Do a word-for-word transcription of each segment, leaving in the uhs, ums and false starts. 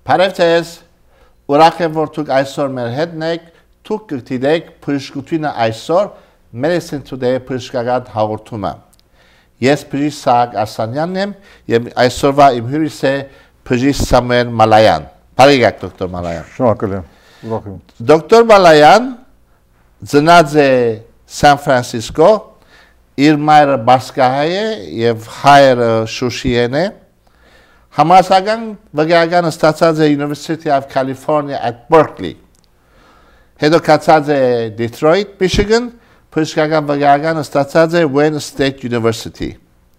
Բարև ուրախ եմ, որ դուք այսօր մեր հետն եք, դուք կգիտեք բժշկությունը այսօր մեր Today բժշկական հաղորդումը։ Ես բժիշկ Սահակ Արսանյանն եմ եւ այսօրվա իմ հյուրս է բժիշկ Սամուել Մալայան։ Բարև եք դոկտոր Մալայան։ Շնորհակալ եմ։ Ուրախ եմ։ Դոկտոր Մալայան ծնած է Սան Ֆրանցիսկո, իր մայրը բասկահայ է եւ հայրը շուշիեն է։ Համասական վկայականը ստացած է University of California at Berkeley։ Հետո կացած է Detroit, Michigan, բժշկական վկայականը ստացած է Wayne State University։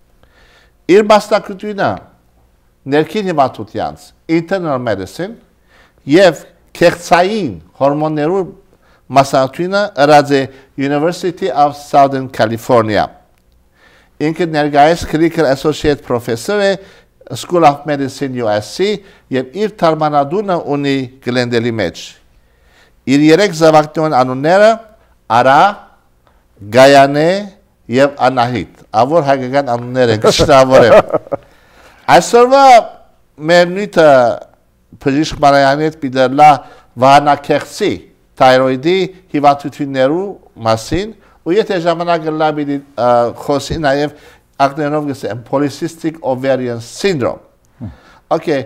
Իր մասնագիտությունը ներքին հիվանդությանց Internal Medicine եւ քեղցային հորմոններու մասնագիտությունը ըրած է University of Southern California։ Ինքը ներկայիս Clinical Associate Professor է School of Medicine U S C եւ իր թարգմանադունը ունի Գլենդելի մեջ։ Իր երեք զավակներուն անունները Արա, Գայանե եւ Անահիտ, ավոր հայկական անուններ են, շնորհավոր եմ։ Այսօրվա մեր նույնը բժիշկ Մարայանի հետ պիտելա վահանակեղծի թայրոիդի հիվանդություններու մասին ու եթե ժամանակը լավ պիտի խոսի նաեւ ակներով գսեմ polycystic ovarian syndrome։ Okay,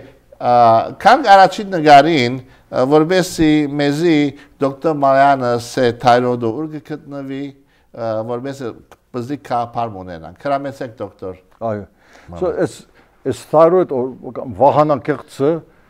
քան առաջին նկարին որբեսի մեզի դոկտոր Մարայանը սե թայրոիդը ուր գտնվի որբեսի բզի կապար ունենան։ Քրամեցեք դոկտոր։ Այո։ So es es thyroid վահանակեղծը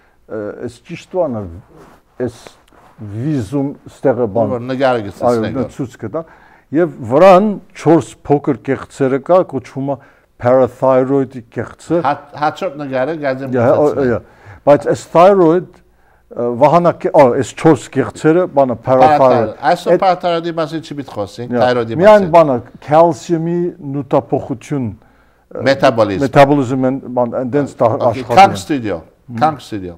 es ճիշտ բանը es վիզում ստեղը բան։ Նկարը գցեցնենք։ Այո, ցույց կտա։ Եվ վրան չորս փոքր կեղծերը կա, կոչվում է parathyroid կեղծը։ Հաջորդ նկարը գազեմ գցեցնենք։ Բայց այս thyroid վահանակ, ա, այս չորս կեղծերը բանը parathyroid։ Այսօր parathyroid-ի մասին չի պիտի խոսենք, thyroid-ի մասին։ Միայն բանը քալցիումի նուտափոխություն metabolism metabolism and and then աշխատում։ Kank studio, Kank studio։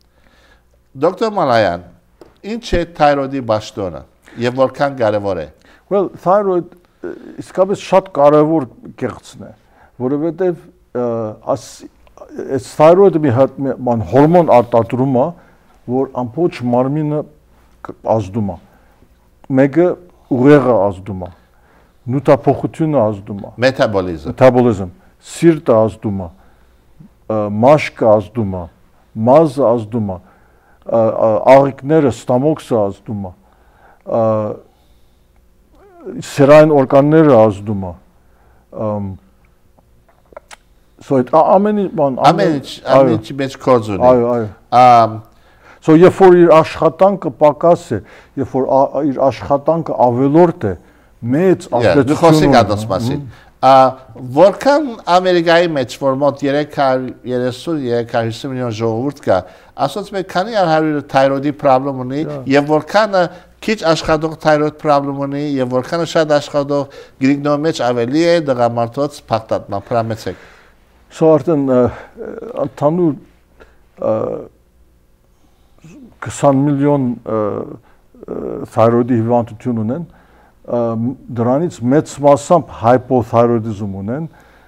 Դոկտոր Մալայան, ինչ է thyroid-ի ճաշտոնը եւ որքան կարեւոր է։ Well, thyroid իսկապես շատ կարևոր կեղծն է, որովհետև այս այս thyroid-ը մի հատ ման հորմոն արտադրում է, որ ամբողջ մարմինը ազդում է։ Մեկը ուղեղը ազդում է, նյութափոխությունը ազդում է, metabolism, metabolism, սիրտը ազդում է, մաշկը ազդում է, մազը ազդում է, աղիքները, ստամոքսը ազդում է, սերային օրգանները ազդում է։ So it ամեն բան ամեն ամեն ինչ կոզ ունի։ Այո, այո։ So երբ որ իր աշխատանքը պակաս է, երբ որ իր աշխատանքը ավելորդ է, մեծ ազդեցություն ունի։ Խոսենք այդ մասին։ Որքան Ամերիկայի մեջ որ մոտ երեք հարյուր երեսուն երեք հարյուր հիսուն միլիոն ժողովուրդ կա, ասած մեկ քանի հարյուրը թայրոիդի խնդրեմ ունի եւ որքանը քիչ աշխատող թայրոիդ խնդրեմ ունի եւ որքանը շատ աշխատող գրիգնո մեջ ավելի է դղամարդոց փախտատման պրամեցեք։ So արդեն ընդհանուր քսան միլիոն թայրոիդի հիվանդություն ունեն, դրանից մեծ մասամբ hypothyroidism ունեն,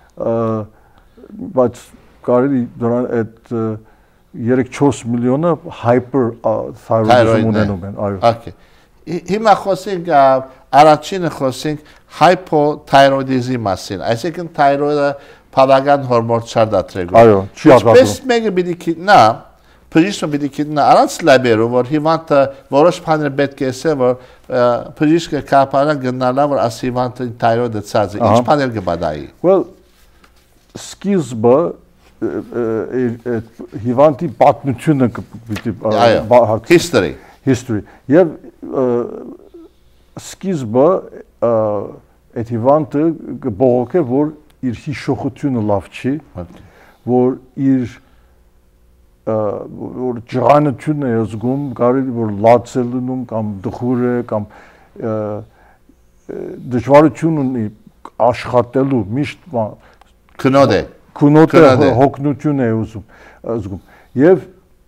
բայց կարելի դրան այդ երեք-չորս միլիոնը hyperthyroidism ունենում են, այո։ Okay։ Հիմա խոսենք առաջինը խոսենք hypothyroidism մասին, այսինքն թայրոիդը բավական հորմոն չարտադրելու։ Այո, չի արտադրում։ Պես մեկը պիտի գիտնա, բժիշկը պիտի գիտնա առանց լաբերով, որ հիվանդը որոշ բաներ պետք է ասել, որ բժիշկը կապանա գնալա, որ այս հիվանդը թայրոիդը ցած է, ինչ բաներ կբադայի։ Well, սկիզբը հիվանդի պատմությունը պիտի history history եւ սկիզբը այդ հիվանդը կբողոքե, որ իր հիշողությունը լավ չի, որ իր որ ջրանությունն է զգում, կարելի որ լաց է լինում կամ դխուր է կամ դժվարություն ունի աշխատելու միշտ քնոտ է քնոտ է հոգնություն է ուզում զգում եւ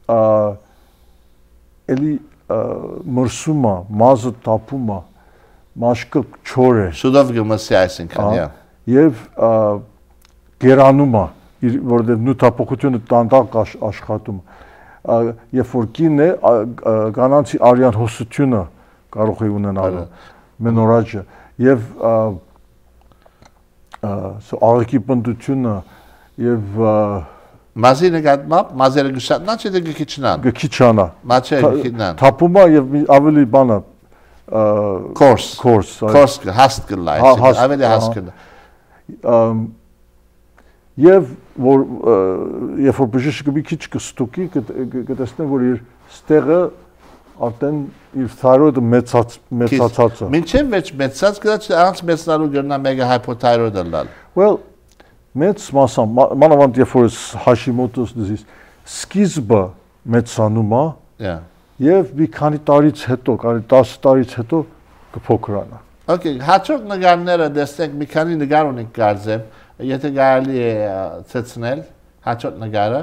էլի մրսում է, մազը տապում է, մաշկը չոր է, շուտով գմսի այսինքն yeah եւ գերանում է, որովհետեւ նյութափոխությունը տանդակ աշխատում երբ որ կին է կանանցի արյան հոսությունը կարող է ունենալ մենորաճը եւ աղիքի պնդությունը եւ Մազի նկատմամբ մազերը գշատնա չէ դե գիչնան գիչանա մաչը գիչնան թափումա եւ ավելի բանը course course course հաստ կլա ավելի հաստ կլա եւ որ երբ որ բժիշկը մի քիչ կստուկի կտեսնեն որ իր ստեղը արդեն իր թայրոիդը մեծած մեծացած է մինչև վերջ մեծած կլա առանց մեծնալու գնա մեգա hypothyroid լալ well մեծ մասամբ մանավանդ երբ որ Hashimoto's disease սկիզբը մեծանում է եւ մի քանի տարից հետո, կարելի տասը տարից հետո կփոքրանա։ Okay, հաջորդ նկարները դեսնենք մի քանի նկար ունենք կարծեմ, եթե կարելի է ցեցնել հաջորդ նկարը։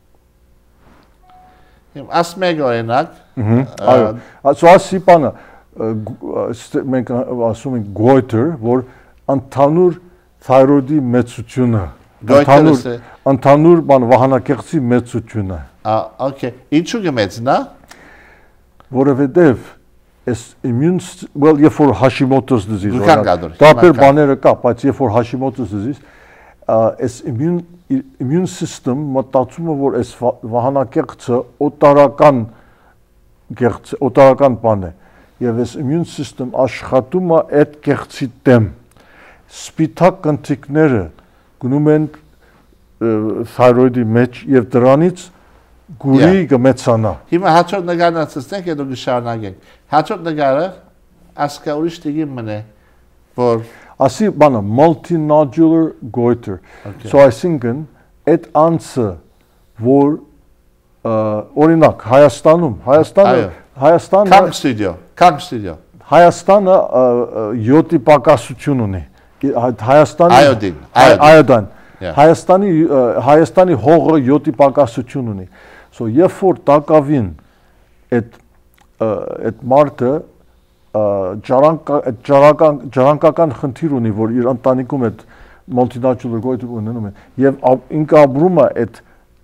Իմ ասմեգ օրինակ, այո, ասո ասի բանը մենք ասում ենք goiter, որ ընդհանուր թայրոիդի մեծությունը ընդհանուր ընդհանուր բան վահանակեղծի մեծությունը ա okay ինչու կմեծնա որովհետև այս immune well երբ որ Hashimoto's disease դա բեր բաները կա բայց երբ որ Hashimoto's disease այս immune immune system մտածում է որ այս վահանակեղծը օտարական գեղձ օտարական բան է եւ այս immune system աշխատում է այդ գեղձի դեմ սպիտակ կնթիկները գնում են թայրոիդի մեջ եւ դրանից գուրի կմեծանա։ Հիմա հաջորդ նկարն ասեցինք, հետո կշարունակենք։ Հաջորդ նկարը ասկա ուրիշ տիգի մնե, որ ասի բանը multinodular goiter։ So այսինքն այդ անձը որ օրինակ Հայաստանում, Հայաստանը Հայաստանը Կամ ստուդիո, կամ ստուդիո։ Հայաստանը յոդի պակասություն ունի։ Հայաստանի այոդին, այոդան Հայաստանի Հայաստանի հողը յոդի պակասություն ունի։ So երբ որ տակավին այդ այդ մարտը ջարական ջարանկական խնդիր ունի, որ իր ընտանիքում այդ multinodular goiter ունենում է եւ ինքը ապրում է այդ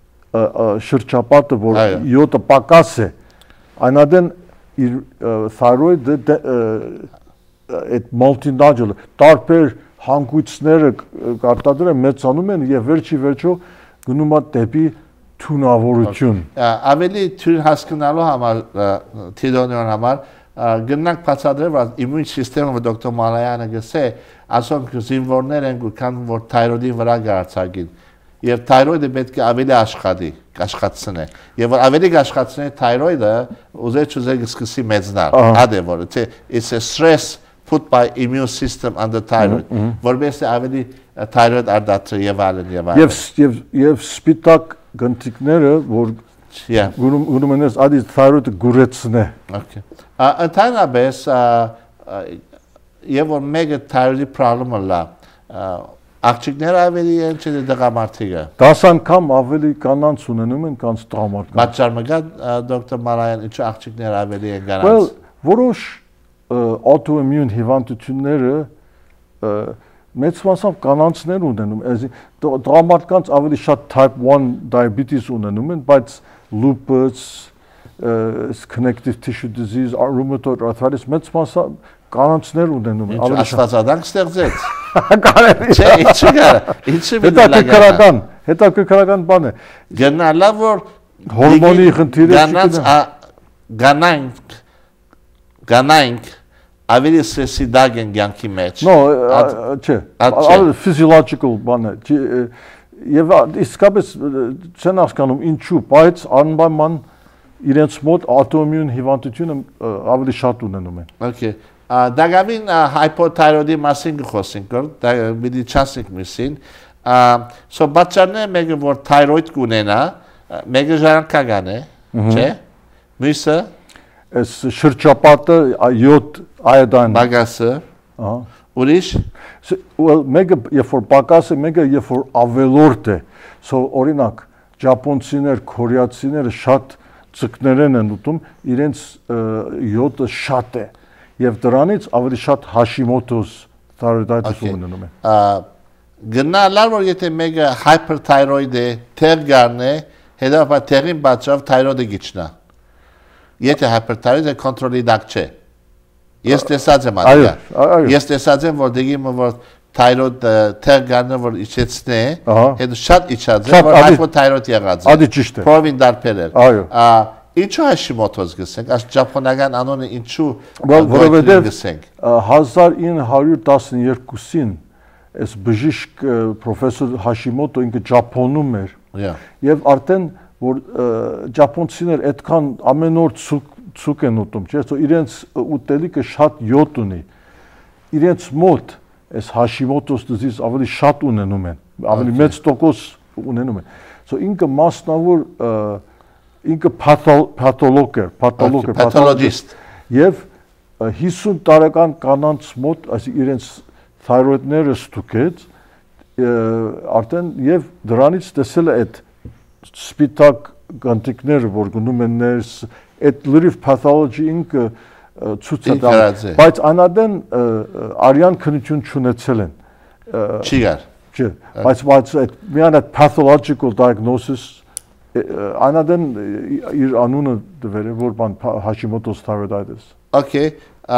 շրջապատը, որ յոդը պակաս է, այնադեն իր thyroid-ը այդ multinodular տարբեր հանգույցները կարտադրեն մեծանում են եւ վերջի վերջո գնում է դեպի թունավորություն։ Ավելի թույլ հասկանալու համար թիդոնյան համար գնանք բացատրել որ իմուն սիստեմը դոկտոր Մալայանը գսե ասոնք զինվորներ են կան որ թայրոիդի վրա գարցակին եւ թայրոիդը պետք է ավելի աշխատի աշխատցնե եւ որ ավելի աշխատցնե թայրոիդը ուզեչ ուզեչ սկսի մեծնալ հադե որ it's a stress put by immune system under thyroid որովհետեւ ավելի thyroid արտադրի եւ այլն եւ այլն եւ եւ սպիտակ գնտիկները որ գնում գնում են ադի thyroid-ը գուրեցնե okay ընդհանրապես եւ որ մեգա thyroid problem-ը լա աղջիկները ավելի են չէ դղամարդիկը դաս անգամ ավելի կանանց ունենում են կանց տղամարդկանց պատճառը կա դոկտոր Մարայան ինչու աղջիկները ավելի են կանանց well որոշ autoimmune հիվանդությունները մեծ մասամբ կանանցներ ունենում, այսինքն տղամարդկանց ավելի շատ type one diabetes ունենում են, բայց lupus, connective tissue disease, rheumatoid arthritis մեծ մասամբ կանանցներ ունենում են, ավելի շատ աստվածադանք ստեղծեց։ Կարելի չէ, ինչի՞ գա, ինչի՞ հետաքրքրական, հետաքրքրական բան է։ Գնալա որ հորմոնի խնդիրը գանանք գանանք ավելի սեսի դագեն ցանկի մեջ։ No, չէ, ավելի physiological բան է։ Եվ իսկապես չեն հասկանում ինչու, բայց անպայման իրենց մոտ autoimmune հիվանդությունը ավելի շատ ունենում են։ Okay. Դագավին hypothyroidի մասին խոսենք, դա մի չասենք միսին։ So բացառները մեկը որ thyroid կունենա, մեկը ժառանգական է, չէ՞։ Մյուսը այս շրջապատը յոդ iodine բագասը, ահա, ուրիշ well մեկը երբ որ բագասը, մեկը երբ որ ավելորդ է, so օրինակ ճապոնցիներ, կորեացիները շատ ծկներեն են ուտում, իրենց յոդը շատ է եւ դրանից ավելի շատ Hashimoto's thyroiditis ունենում են։ Գնալար որ եթե մեկը hyperthyroid է, թեր գարն է, Հետևաբար տեղին պատճառով թայրոդը գիչնա։ Եթե hyperthyroid-ը կոնտրոլի դակ չէ։ Ես տեսած եմ այո, այդա։ Ես տեսած եմ, որ դեպի որ թայրոդ թեր գանը որ իջեցնե, հետո շատ իջած է, որ hypothyroid եղած է։ Ադի ճիշտ է։ Փորվին դարբերել։ Այո։ Ինչու Hashimoto's գսենք, այս ճապոնական անոնը ինչու որովհետև գսենք։ հազար ինը հարյուր տասնյոթին այս բժիշկ պրոֆեսոր Hashimoto ինքը Ճապոնում էր։ Եվ արդեն որ ճապոնցիներ այդքան ամեն օր ցուկ են ուտում, չէ՞, որ իրենց ուտելիքը շատ յոտ ունի։ Իրենց մոտ այս Hashimoto's disease ավելի շատ ունենում են, ավելի մեծ տոկոս ունենում են։ So ինքը մասնավոր ինքը պաթոլոգ էր, պաթոլոգ էր, pathologiст։ Եվ հիսուն տարեկան կանանց մոտ, այսինքն իրենց թայրոիդները ստուգեց, արդեն եւ դրանից տեսել է այդ սպիտակ գանտիկները, որ գնում են ներս, այդ լրիվ pathology ինքը ցույց է տալիս, բայց անադեն արյան քննություն չունեցել են։ Չի գար։ Չէ, բայց բայց այդ միան այդ pathological diagnosis անադեն իր անունը դվեր է, որ բան Hashimoto's thyroiditis։ Okay,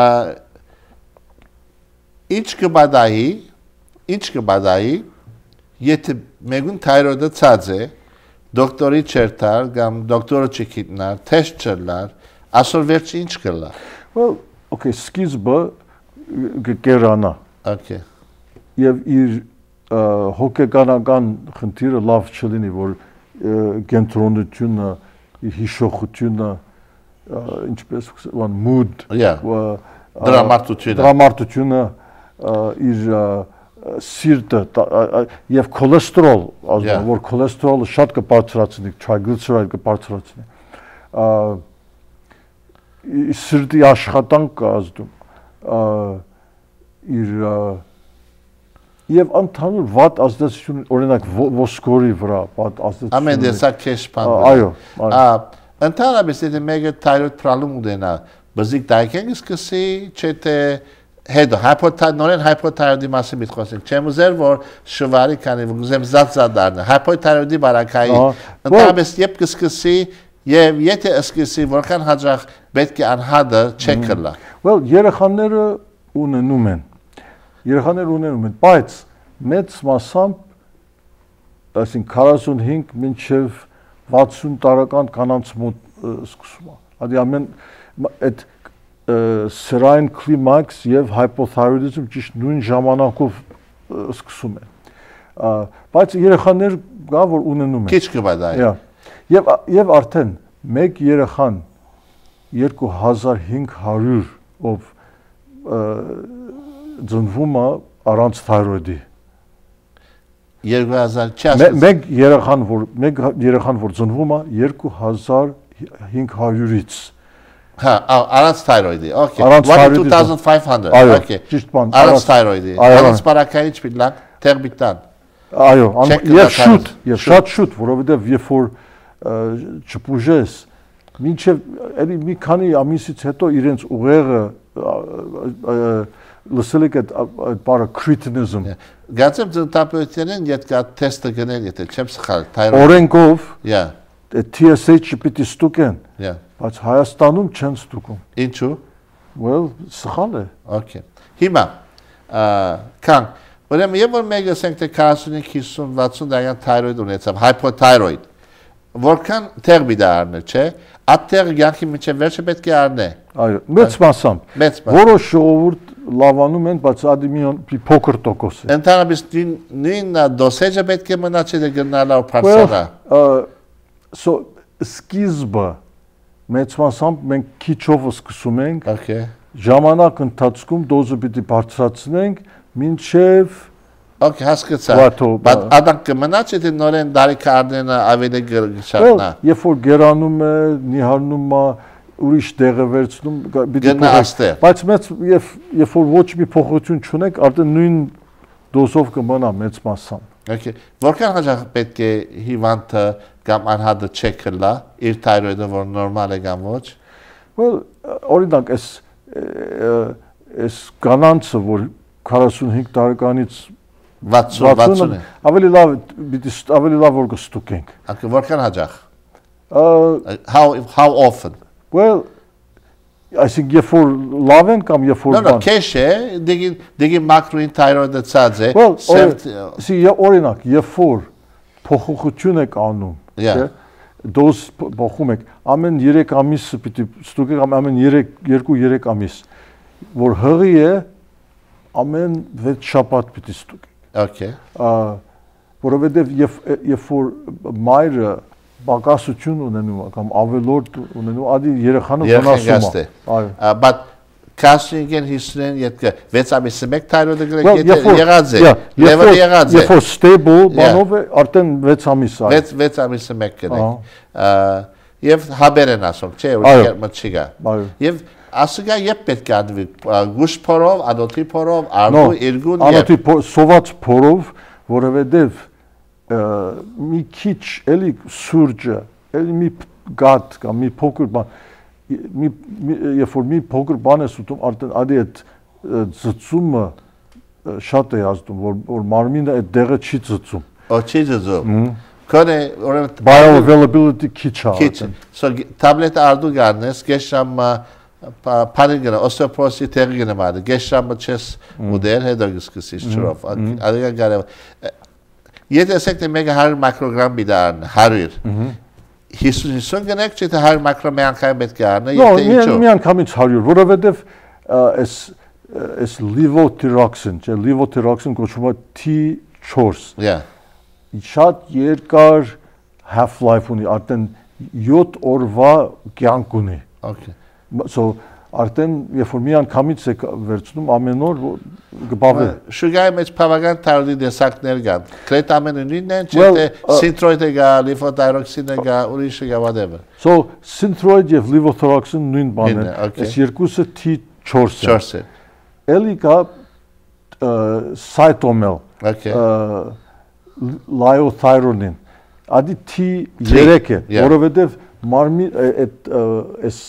ինչ կբադայի, ինչ կբադայի, եթե մեկուն թայրոդը ցած է, դոկտորի չերտար, կամ դոկտորը չգիտնար, թեստ չլար, ասոր վերջ ինչ կլա։ Well, okay, սկիզբը կերանա։ Okay։ Եվ իր հոգեկանական խնդիրը լավ չլինի, որ կենտրոնությունը, հիշողությունը, ինչպես wan mood, դրամատուրգիա, դրամատուրգիա, իր սիրտը եւ քոլեստրոլ, ասում որ քոլեստրոլը շատ կբարձրացնի, triglyceride կբարձրացնի։ Սիրտի աշխատանք կա ազդում։ Իր Եվ ընդհանուր վատ ազդեցություն, օրինակ ոսկորի վրա վատ ազդեցություն։ Ամեն տեսակ քեշփան։ Այո, այո։ Ընդհանրապես եթե մեկը թայրոիդ պրոբլեմ ունենա, բզիկ դայքեն սկսի, չէ թե հետո hypothyroid, նորեն hypothyroidի մասին մի խոսենք։ Չեմ ուզեր որ շվարի քանի որ ուզեմ զածա դառնա։ Hypothyroidի բարակայի ընդհանրապես երբ կսկսի եւ եթե սկսի որքան հաջող պետք է անհատը չեկլա։ Well, երեխաները ունենում են Երեխաներ ունենում են, բայց մեծ մասամբ, այսինքն քառասունհինգ մինչև վաթսուն տարեկան կանանց մոտ սկսում է։ Հadi ամեն այդ սերային կլիմաքս եւ hypothyroidism ճիշտ նույն ժամանակով սկսում են։ Բայց երեխաներ կա որ ունենում են։ Քիչ կբադայ։ Եվ եւ արդեն մեկ երեխան երկու հազար հինգ հարյուր ով ծնվում է առանց թայրոիդի։ երկու հազար չասած։ Մեկ երեխան որ մեկ երեխան որ ծնվում է երկու հազար հինգ հարյուրից։ Հա, առանց թայրոիդի։ Okay. two thousand five hundred. Okay. Ճիշտ բան։ Առանց թայրոիդի։ Առանց բարակայից պիտլակ տեղ բիտան։ Այո, եւ շուտ, եւ շատ շուտ, որովհետեւ երբ որ չփուժես, մինչեւ էլի մի քանի ամիսից հետո իրենց ուղեղը լսել եք այդ բառը cretinism։ Գացեմ ծնտապետերեն իդ կա թեստը գնել, եթե չեմ սխալ, թայրոիդ։ Օրենքով, yeah, T S H-ը պիտի ստուգեն։ Yeah. Բայց Հայաստանում չեն ստուգում։ Ինչու։ Well, սխալ է։ Okay։ Հիմա, կան, ուրեմն երբ որ մեկը ասենք թե քառասունհինգ հիսուն վաթսուն դարյան թայրոիդ ունեցավ, hypothyroid, որքան տեղ պիտի առնի, չէ՞։ Այդտեղ յանքի միջև վերջը պետք է առնի։ Այո, մեծ մասամբ։ Մեծ մասամբ։ Որոշ ժողովուրդ լավանում են, բայց ադիմիոն փոքր տոկոս է։ Ընդհանրապես նույն դոսեջը պետք է մնա չէ թե գնալա ու փարսանա։ So սկիզբը մեծ մասամբ մենք քիչով սկսում ենք։ Okay։ Ժամանակ ընթացքում դոզը պիտի բարձրացնենք, մինչև Okay, հասկացա։ Բայց ադանք կմնա չէ թե նորեն դարիքը առնենը ավելի գշատնա։ Երբ որ գերանում է, նիհարնում է, ուրիշ տեղը վերցնում, պիտի փոխի։ Բայց մեծ երբ որ ոչ մի փոխություն չունեք, արդեն նույն դոզով կմնա մեծ մասամբ։ Okay։ Որքան հաջող պետք է հիվանդը կամ անհատը չեկլա, իր թայրոիդը որ նորմալ է կամ ոչ։ Well, օրինակ այս այս կանանցը որ քառասունհինգ տարեկանից վաթսուն վաթսուն ավելի լավ ավելի լավ որ կստուգենք։ Ակը որքան հաջող։ Uh, how how often? Well, I think երբ որ լավ են կամ երբ որ No, no, քեշ է, դեգի դեգի մակրոին թայրոիդը ցած է։ Well, see, օրինակ, երբ որ փոփոխություն եք անում, Yeah. դոս փոխում եք, ամեն երեք ամիսը պիտի ստուգեք, ամեն երեք երկու երեք ամիս, որ հղի է, ամեն վեց շաբաթ պիտի ստուգեք։ Okay. Որովհետև երբ որ մայրը բակասություն ունենում կամ ավելորդ ունենում, ադի երեխանը վնասում է։ Այո։ But casting-ին հիսրեն յետքը վեց ամիսը մեկ թայրոդը գրեք եղած է։ Լեվը եղած է։ Երբ որ stable բանով է, արդեն վեց ամիս է։ վեց վեց ամիսը մեկ գրեք։ Եվ հաբեր են ասում, չէ, ուրիշ մտ չկա։ Այո։ Եվ ասիկա երբ պետք է անդվի գուշ փորով, ադոթի փորով, արդու իրգուն եւ ադոթի սոված փորով, որովհետեւ մի քիչ էլի սուրճը, էլի մի գատ կամ մի փոքր բան, մի երբ որ մի փոքր բան ես ուտում, արդեն ադի այդ ծծումը շատ է ազդում, որ որ մարմինը այդ դեղը չի ծծում։ Ո չի ծծում։ Քոնե օրենք bioavailability քիչ է։ Քիչ։ So տաբլետ արդու գարնես, գեշամ Parigana, osteoporosis tergine vardı. Geçramı çes model hedogüsküsü şurof. Adega gare. Yetesek de mega her makrogram bir daha her yıl. Hiçbir gerekçe de her makrogram kaybet gane. No, mi mi an kamit harıyor. Որովհետև es es levothyroxine, չէ, levothyroxine կոչվում է T four. Yeah. Շատ երկար half life ունի, արդեն seven օրվա կյանք ունի։ Okay. So արդեն երբ որ մի անգամից է վերցնում ամեն օր գբավե։ Շուգայի մեջ բավական տարի դեսակներ կան։ Կրետամինը նույնն է, չէ՞ թե սինթրոիդը գա, լիվոթայրոքսինը գա, ուրիշը գա whatever։ So սինթրոիդ եւ լիվոթայրոքսին նույն բանն են։ Այս երկուսը T four է։ Էլի կա cytomel, Okay. լայոթայրոնին։ Ադի T three է, որովհետեւ մարմին այդ այս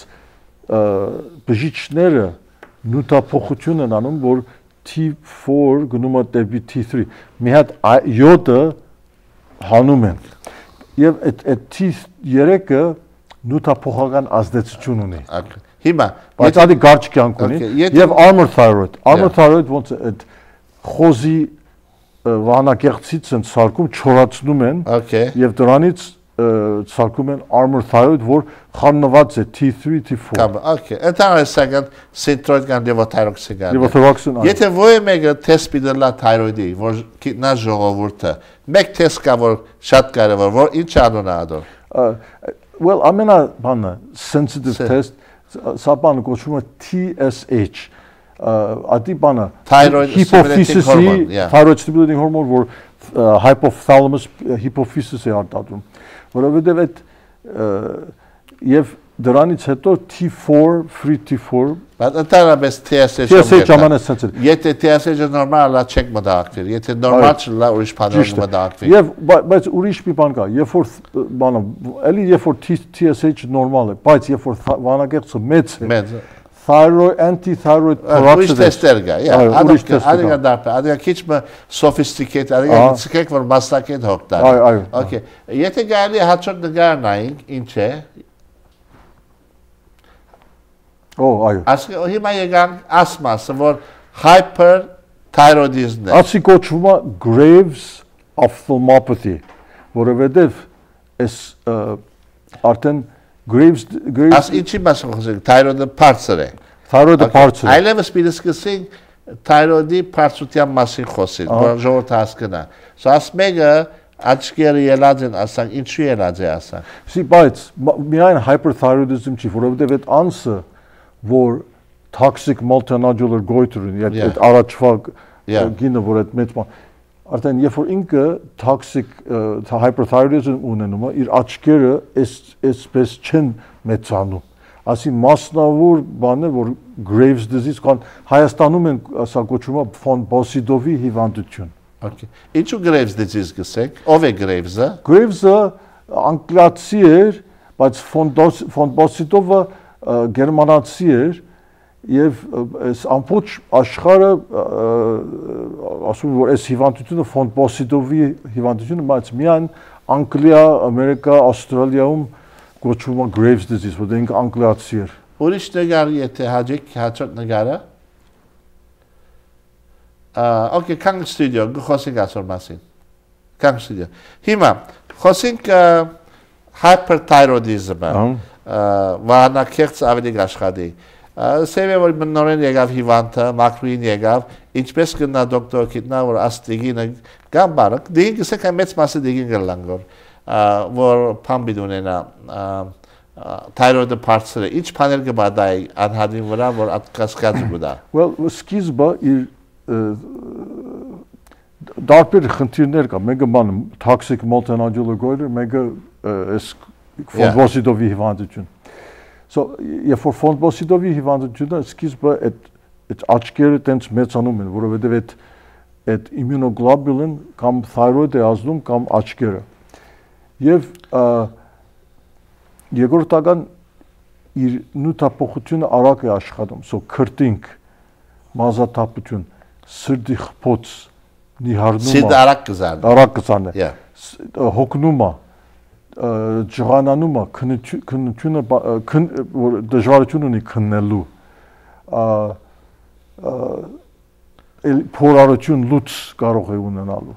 բժիշկները նյութափոխություն են անում, որ T four գնում է դեպի T three։ Մի հատ յոդը հանում են։ Եվ այդ այդ T three-ը նյութափոխական ազդեցություն ունի։ Հիմա բայց ադի կարճ կյանք ունի եւ armor thyroid։ Armor thyroid ոնց է այդ խոզի վահանակեղծից են սարքում, չորացնում են եւ դրանից սարքում են armor thyroid, որ խառնված է T three, T four։ Կամ, okay, ընդհանրապես սինթրոիդ կամ լիվոթայրոքսին կան։ Լիվոթայրոքսին։ Եթե ոյ մեկը թեստ պիտի թայրոիդի, որ նա ժողովուրդը, մեկ թեստ կա, որ շատ կարևոր, որ ինչ անուն է ադոր։ Well, ամենա բանը sensitive test, սա բանը կոչվում է T S H։ Ադի բանը hypophysis hormone, thyroid stimulating hormone, որ hypothalamus hypophysis է արտադրում։ Որովհետև այդ եւ դրանից հետո T four, free T four, բայց ընդհանրապես T S H-ը T S H ժամանակ ցած։ Եթե T S H-ը նորմալ է, չեք մտածել։ Եթե նորմալ չլա, ուրիշ բան մտածել։ Եվ բայց ուրիշ մի բան կա, երբ որ բանը, էլի երբ որ T S H նորմալ է, բայց երբ որ վանակեղծը մեծ է, մեծ thyroid anti-thyroid ուրիշ տեստեր կա, ադիգա դարպե, ադիգա քիչ մը sophisticated, ադիգա ցկեք որ մասնակետ հոգտար։ Այո, այո։ Okay, եթե գալի հաճոտ նկարնայինք, ինչ է։ Օ, այո։ Ասկե հիմա եկան ասմասը, որ hyperthyroidism է։ Ասի կոչվում է Graves ophthalmopathy, որովհետև այս արդեն Graves Graves As ինչի մասը խոսենք, թայրոիդը բարձր է։ Թայրոիդը բարձր է։ Այլևս պիտի սկսենք թայրոիդի բարձրության մասին խոսել, որ ժողովուրդը հասկանա։ So ասմեգը աչքերը ելած են, ասանք ինչու ելած է ասանք։ Սի բայց միայն hyperthyroidism չի, որովհետև այդ անսը, որ toxic multinodular goiter ունի, այդ առաջվա գինը, որ այդ մեծ բան Արդեն երբ որ ինքը toxic hyperthyroidism ունենում է, իր աչքերը այսպես չեն մեծանում։ Ասի մասնավոր բան է, որ Graves disease կան Հայաստանում են ասա կոչվում է von Bosidov-ի հիվանդություն։ Okay. Ինչու Graves disease գսեք։ Ով է Graves-ը։ Graves-ը անգլիացի էր, բայց von Bosidov-ը գերմանացի էր։ Եվ այս ամբողջ աշխարհը ասում որ այս հիվանդությունը von Bosidov-ի հիվանդությունը, բայց միայն Անգլիա, Ամերիկա, Ավստրալիայում կոչվում է Graves disease, որը ինքը անգլիացի էր։ Ուրիշ նկար եթե հաջիկ հաջորդ նկարը։ Okay, Kang Studio, խոսենք այսօր մասին։ Kang Studio։ Հիմա խոսենք hyperthyroidism-ը։ Վահանակերց ավելի աշխատի։ Սեվե որ նորեն եկավ հիվանդը, մակրուին եկավ, ինչպես կնա դոկտոր գիտնա որ աստիգինը կամ բարակ, դին գսեք մեծ մասը դին գլան որ որ փամբիդ ունենա thyroid parts-ը, ինչ բաներ կբադայի անհատին վրա որ կասկած կուտա։ Well, սկիզբը իր դարբեր խնդիրներ կա, մեկը բան toxic multinodular goiter, մեկը էս ֆոնդբոսիդովի հիվանդություն։ So, երբ որ ֆոնդբոսիդովի հիվանդությունը սկիզբը այդ այդ աչքերը տենց մեծանում են, որովհետև այդ այդ immunoglobulin կամ thyroid է ազդում կամ աչքերը։ Եվ երկրորդական իր նյութափոխությունը արագ է աշխատում, so քրտինք, մազաթափություն, սրտի խփոց, նիհարնումը, սիրտը արագ կզարնի, արագ կզարնի, հոգնումը, ջղանանումը, քննությունը, որ դժվարություն ունի քննելու, փորարություն լուծ կարող է ունենալու,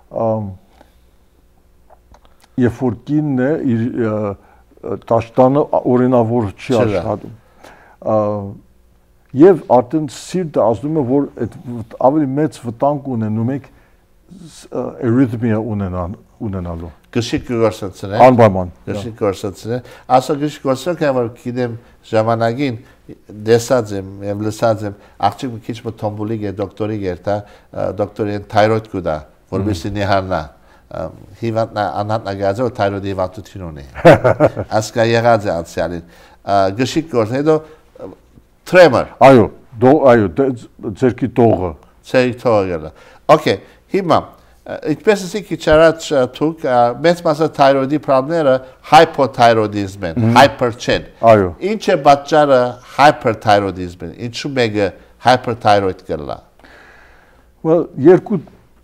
երբ որ կինն է իր տաշտանը օրինավոր չի աշխատում, եւ արդեն սիրտը ազդում է որ այդ ավելի մեծ վտանգ ունենում եք arrhythmia ունենալու։ Գշիկ գործածել է։ Անպայման։ Գշիկ գործածել է։ Ասա գշիկ գործածել է որ գիտեմ ժամանակին դեսած եմ եւ լսած եմ աղջիկ մի քիչ մտոմբուլիկ է դոկտորի գերտա դոկտորի thyroid կուտա որովհետեւ նիհարնա հիվանդն անհատնա գազը thyroid հիվանդություն ունի։ Ասկա եղած է անցյալին։ Գշիկ գործ հետո Tremor. Այո, դո այո, ձերքի տողը։ Ձերքի տողը։ Okay, հիմա ինչպես էսի քիչ առաջ դուք մեծ մասը thyroid-ի պրոբլեմները hypothyroidism են, hyper չեն։ Այո։ Ինչ է պատճառը hyperthyroidism-ին։ Ինչու մեկը hyperthyroid կլա։ Well, երկու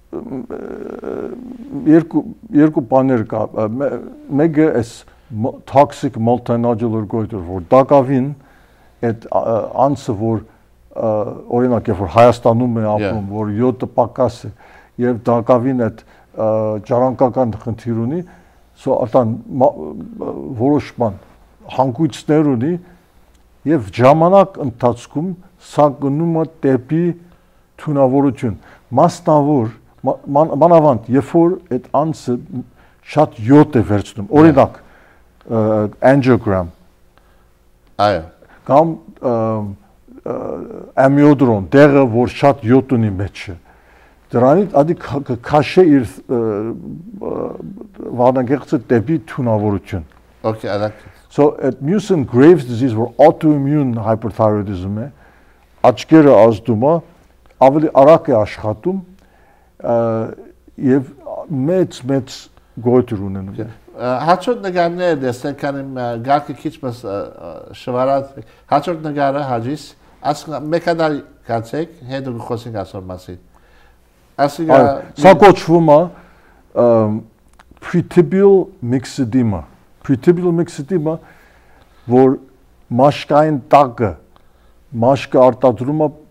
երկու երկու բաներ կա։ Մեկը էս toxic multinodular goiter, որ դակավին այդ անձը որ օրինակ երբ որ Հայաստանում է ապրում, որ յոթը պակաս է եւ դակավին այդ ճարանկական խնդիր ունի, սո արտան որոշ բան հանգույցներ ունի եւ ժամանակ ընթացքում սա գնում է դեպի թունավորություն։ Մասնավոր մանավանդ երբ որ այդ անձը շատ յոթ է վերցնում, օրինակ angiogram այո կամ ամիոդրոն, դեղը, որ շատ յոթ ունի մեջը, դրանից ադի կաշե իր վարդանգեղցը դեպի թունավորություն։ Okay, 알았. So, at Musin Graves disease, որ autoimmune hyperthyroidism է, աչքերը ազդում է, ավելի արագ է աշխատում եւ մեծ-մեծ գոյություն ունենում։ Հաջորդ նկարները դեսնենք քանի գարկը քիչ մս շվարած հաջորդ նկարը հաջիս ասկա մեկադար կացեք հետո խոսենք այսօր մասին ասիկա սա կոչվում է pretibial myxedema pretibial myxedema որ մաշկային տակը մաշկը արտադրում է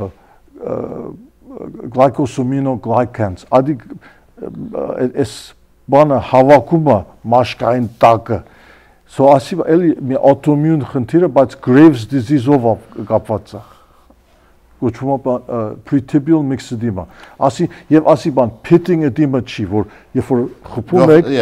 glycosaminoglycans ադի էս բանը հավաքում է մաշկային տակը so ասի էլի մի autoimmune խնդիրը բայց Graves disease-ով կապված է կոչվում է pretibial myxedema ասի եւ ասի բան pitting edema չի որ երբ որ խփում եք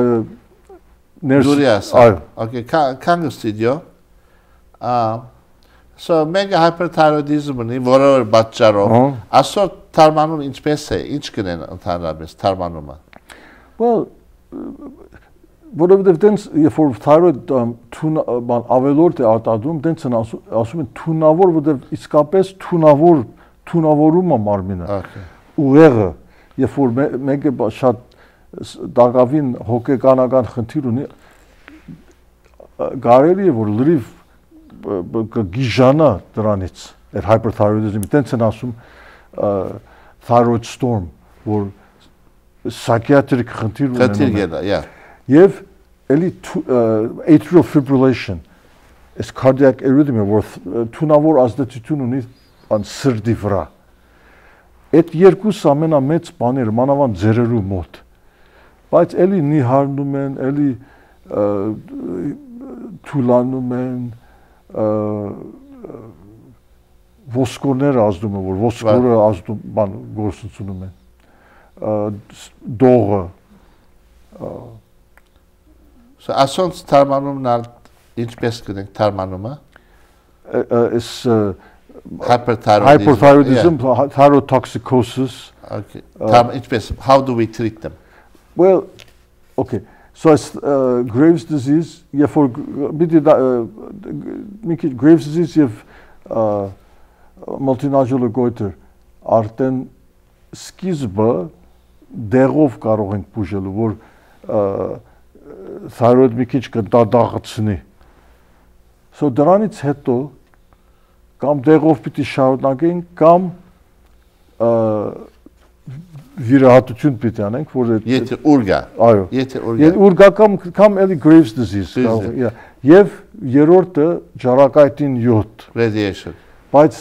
ներս okay Kang Studio ah so mega hyperthyroidism-ը որը պատճառով այսօր թարմանում ինչպես է ինչ կնեն ընդհանրապես թարմանումը Well, որովհետև դենց երբ որ thyroid բան ավելորդ է արտադրում, դենց են ասում են թունավոր, որովհետև իսկապես թունավոր թունավորում է մարմինը։ Ուղեղը, երբ որ մեկը շատ դակավին հոգեկանական խնդիր ունի, կարելի է որ լրիվ կգիժանա դրանից, այդ hyperthyroidism-ի, դենց են ասում thyroid storm, որ psychiatric խնդիր ունենում է։ Եւ էլի atrial fibrillation, այս cardiac arrhythmia, որ թունավոր ազդեցություն ունի ան սրտի վրա։ Այդ երկուս ամենամեծ բաները մանավանդ ձերերու մոտ։ Բայց էլի նիհարնում են, էլի թուլանում են, ոսկորները ազդում են, որ ոսկորը ազդում բան գործունեություն են, դողը։ Ասոնց թարմանումն ալ ինչպես կնենք թարմանումը։ Այս hyperthyroidism, hyperthyroidism, thyrotoxicosis. Okay. Uh, how do we treat them? Well, okay. So it's uh, Graves' disease. Yeah, for uh, Graves' disease, you have uh, multinodular goiter. Արդեն սկիզբը դեղով կարող ենք բուժելու, որ thyroid մի քիչ կդադաղեցնի։ So դրանից հետո կամ դեղով պիտի շարունակենք, կամ վիրահատություն պիտի անենք, որ եթե ուրգա։ Այո։ Եթե ուրգա։ Ուրգա կամ կամ էլի Graves' disease կարող է։ Եվ երրորդը ջարակայտին յոդ։ Radiation։ Բայց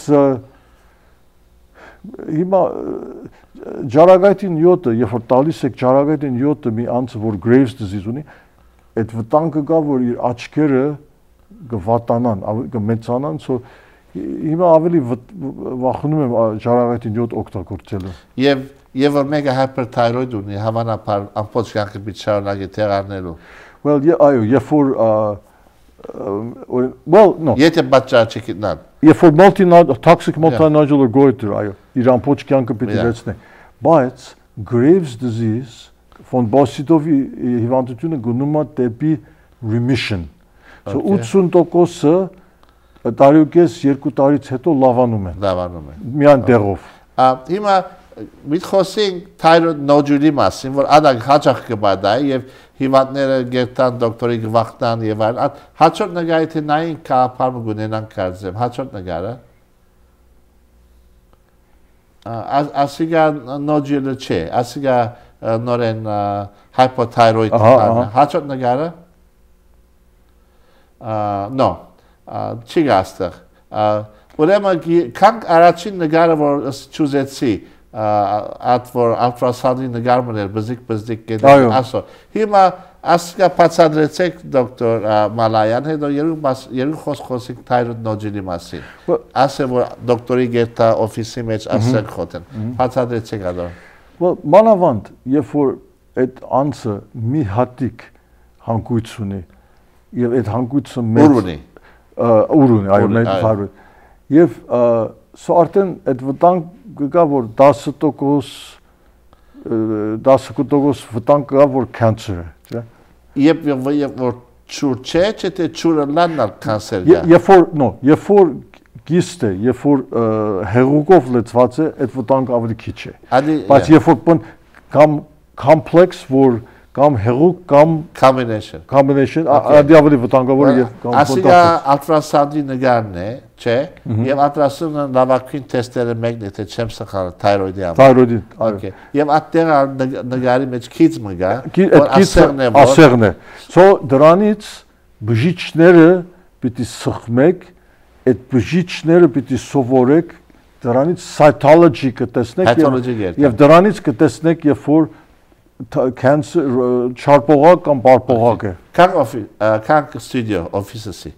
հիմա ջարակայտին յոդը, երբ որ տալիս եք ջարակայտին յոդը մի անձը, որ Graves' disease ունի, այդ վտանգը կա, որ իր աչքերը կվատանան, կմեծանան, so հիմա ավելի վախենում եմ ջարակայտին յոդ օգտագործելու։ Եվ եւ որ մեկը hyperthyroid ունի, հավանաբար ամբողջ կյանքը պիտի շարունակի տեղառնելու։ Well, yeah, այո, երբ որ well, no. Եթե պատճառ չգտնան։ Երբ որ multinodular toxic multinodular goiter, այո, իր ամբողջ կյանքը պիտի վերցնի։ Բայց Graves' disease, von Bossitovi հիվանդությունը գնում է դեպի remission։ So ութսուն տոկոսը տարիուկես երկու տարից հետո լավանում են։ Լավանում են։ Միան դեղով։ Հիմա մի խոսենք thyroid nodule-ի մասին, որ ադակ հաճախ կբադայի եւ հիվանդները գերտան դոկտորի գվախտան եւ այլն։ Հաջորդ նկարի թե նային կապարը գունենան կարծեմ, հաջորդ նկարը։ Ասիգա nodule չէ, ասիգա նորեն hypothyroid կան։ Հաջորդ նկարը։ No, չի գաստեղ։ Ուրեմն քանք առաջին նկարը որ ճուզեցի at for ultrasound նկարներ բզիկ բզիկ գետը ասո հիմա ասկա բացադրեցեք դոկտոր Մալայան հետո երկու խոսք խոսենք thyroid nodule-ի մասին ասե որ դոկտորի գետա օֆիսի մեջ ասեք խոթեն բացադրեցեք ադո Well մանավանդ երբ որ այդ անձը մի հատիկ հանգույց ունի եւ այդ հանգույցը մեծ ուր ունի ուր ունի այո մեծ thyroid եւ սա արդեն այդ վտանգ կգա որ դասը տոկոս դասը տոկոս վտանգ կգա որ cancer է, չէ՞։ Եվ եւ որ ճուր չէ, չէ՞ թե ճուրը լանալ կանսեր գա։ Երբ որ նո, երբ որ գիստ է, երբ որ հեղուկով լեցված է, այդ վտանգը ավելի քիչ է։ Բայց երբ որ կամ complex որ կամ հեղուկ կամ combination combination ադիավելի վտանգավոր եւ կամ ասիգա ultrasound-ի նկարն է, չէ՞, եւ ultrasound-ը լավագույն թեստերը մեկն է, թե չեմ սխալ thyroid-ի համար։ Thyroid-ի, այո։ Եվ այդտեղ նկարի մեջ քիչ մգա, որ ասեղն է, ասեղն է։ So դրանից բժիշկները պիտի սխմեք, այդ բժիշկները պիտի սովորեք, դրանից cytology կտեսնեք եւ դրանից կտեսնեք, երբ որ cancer չարպողակ կամ բարպողակ է։ Կան կան ստուդիո օֆիսի։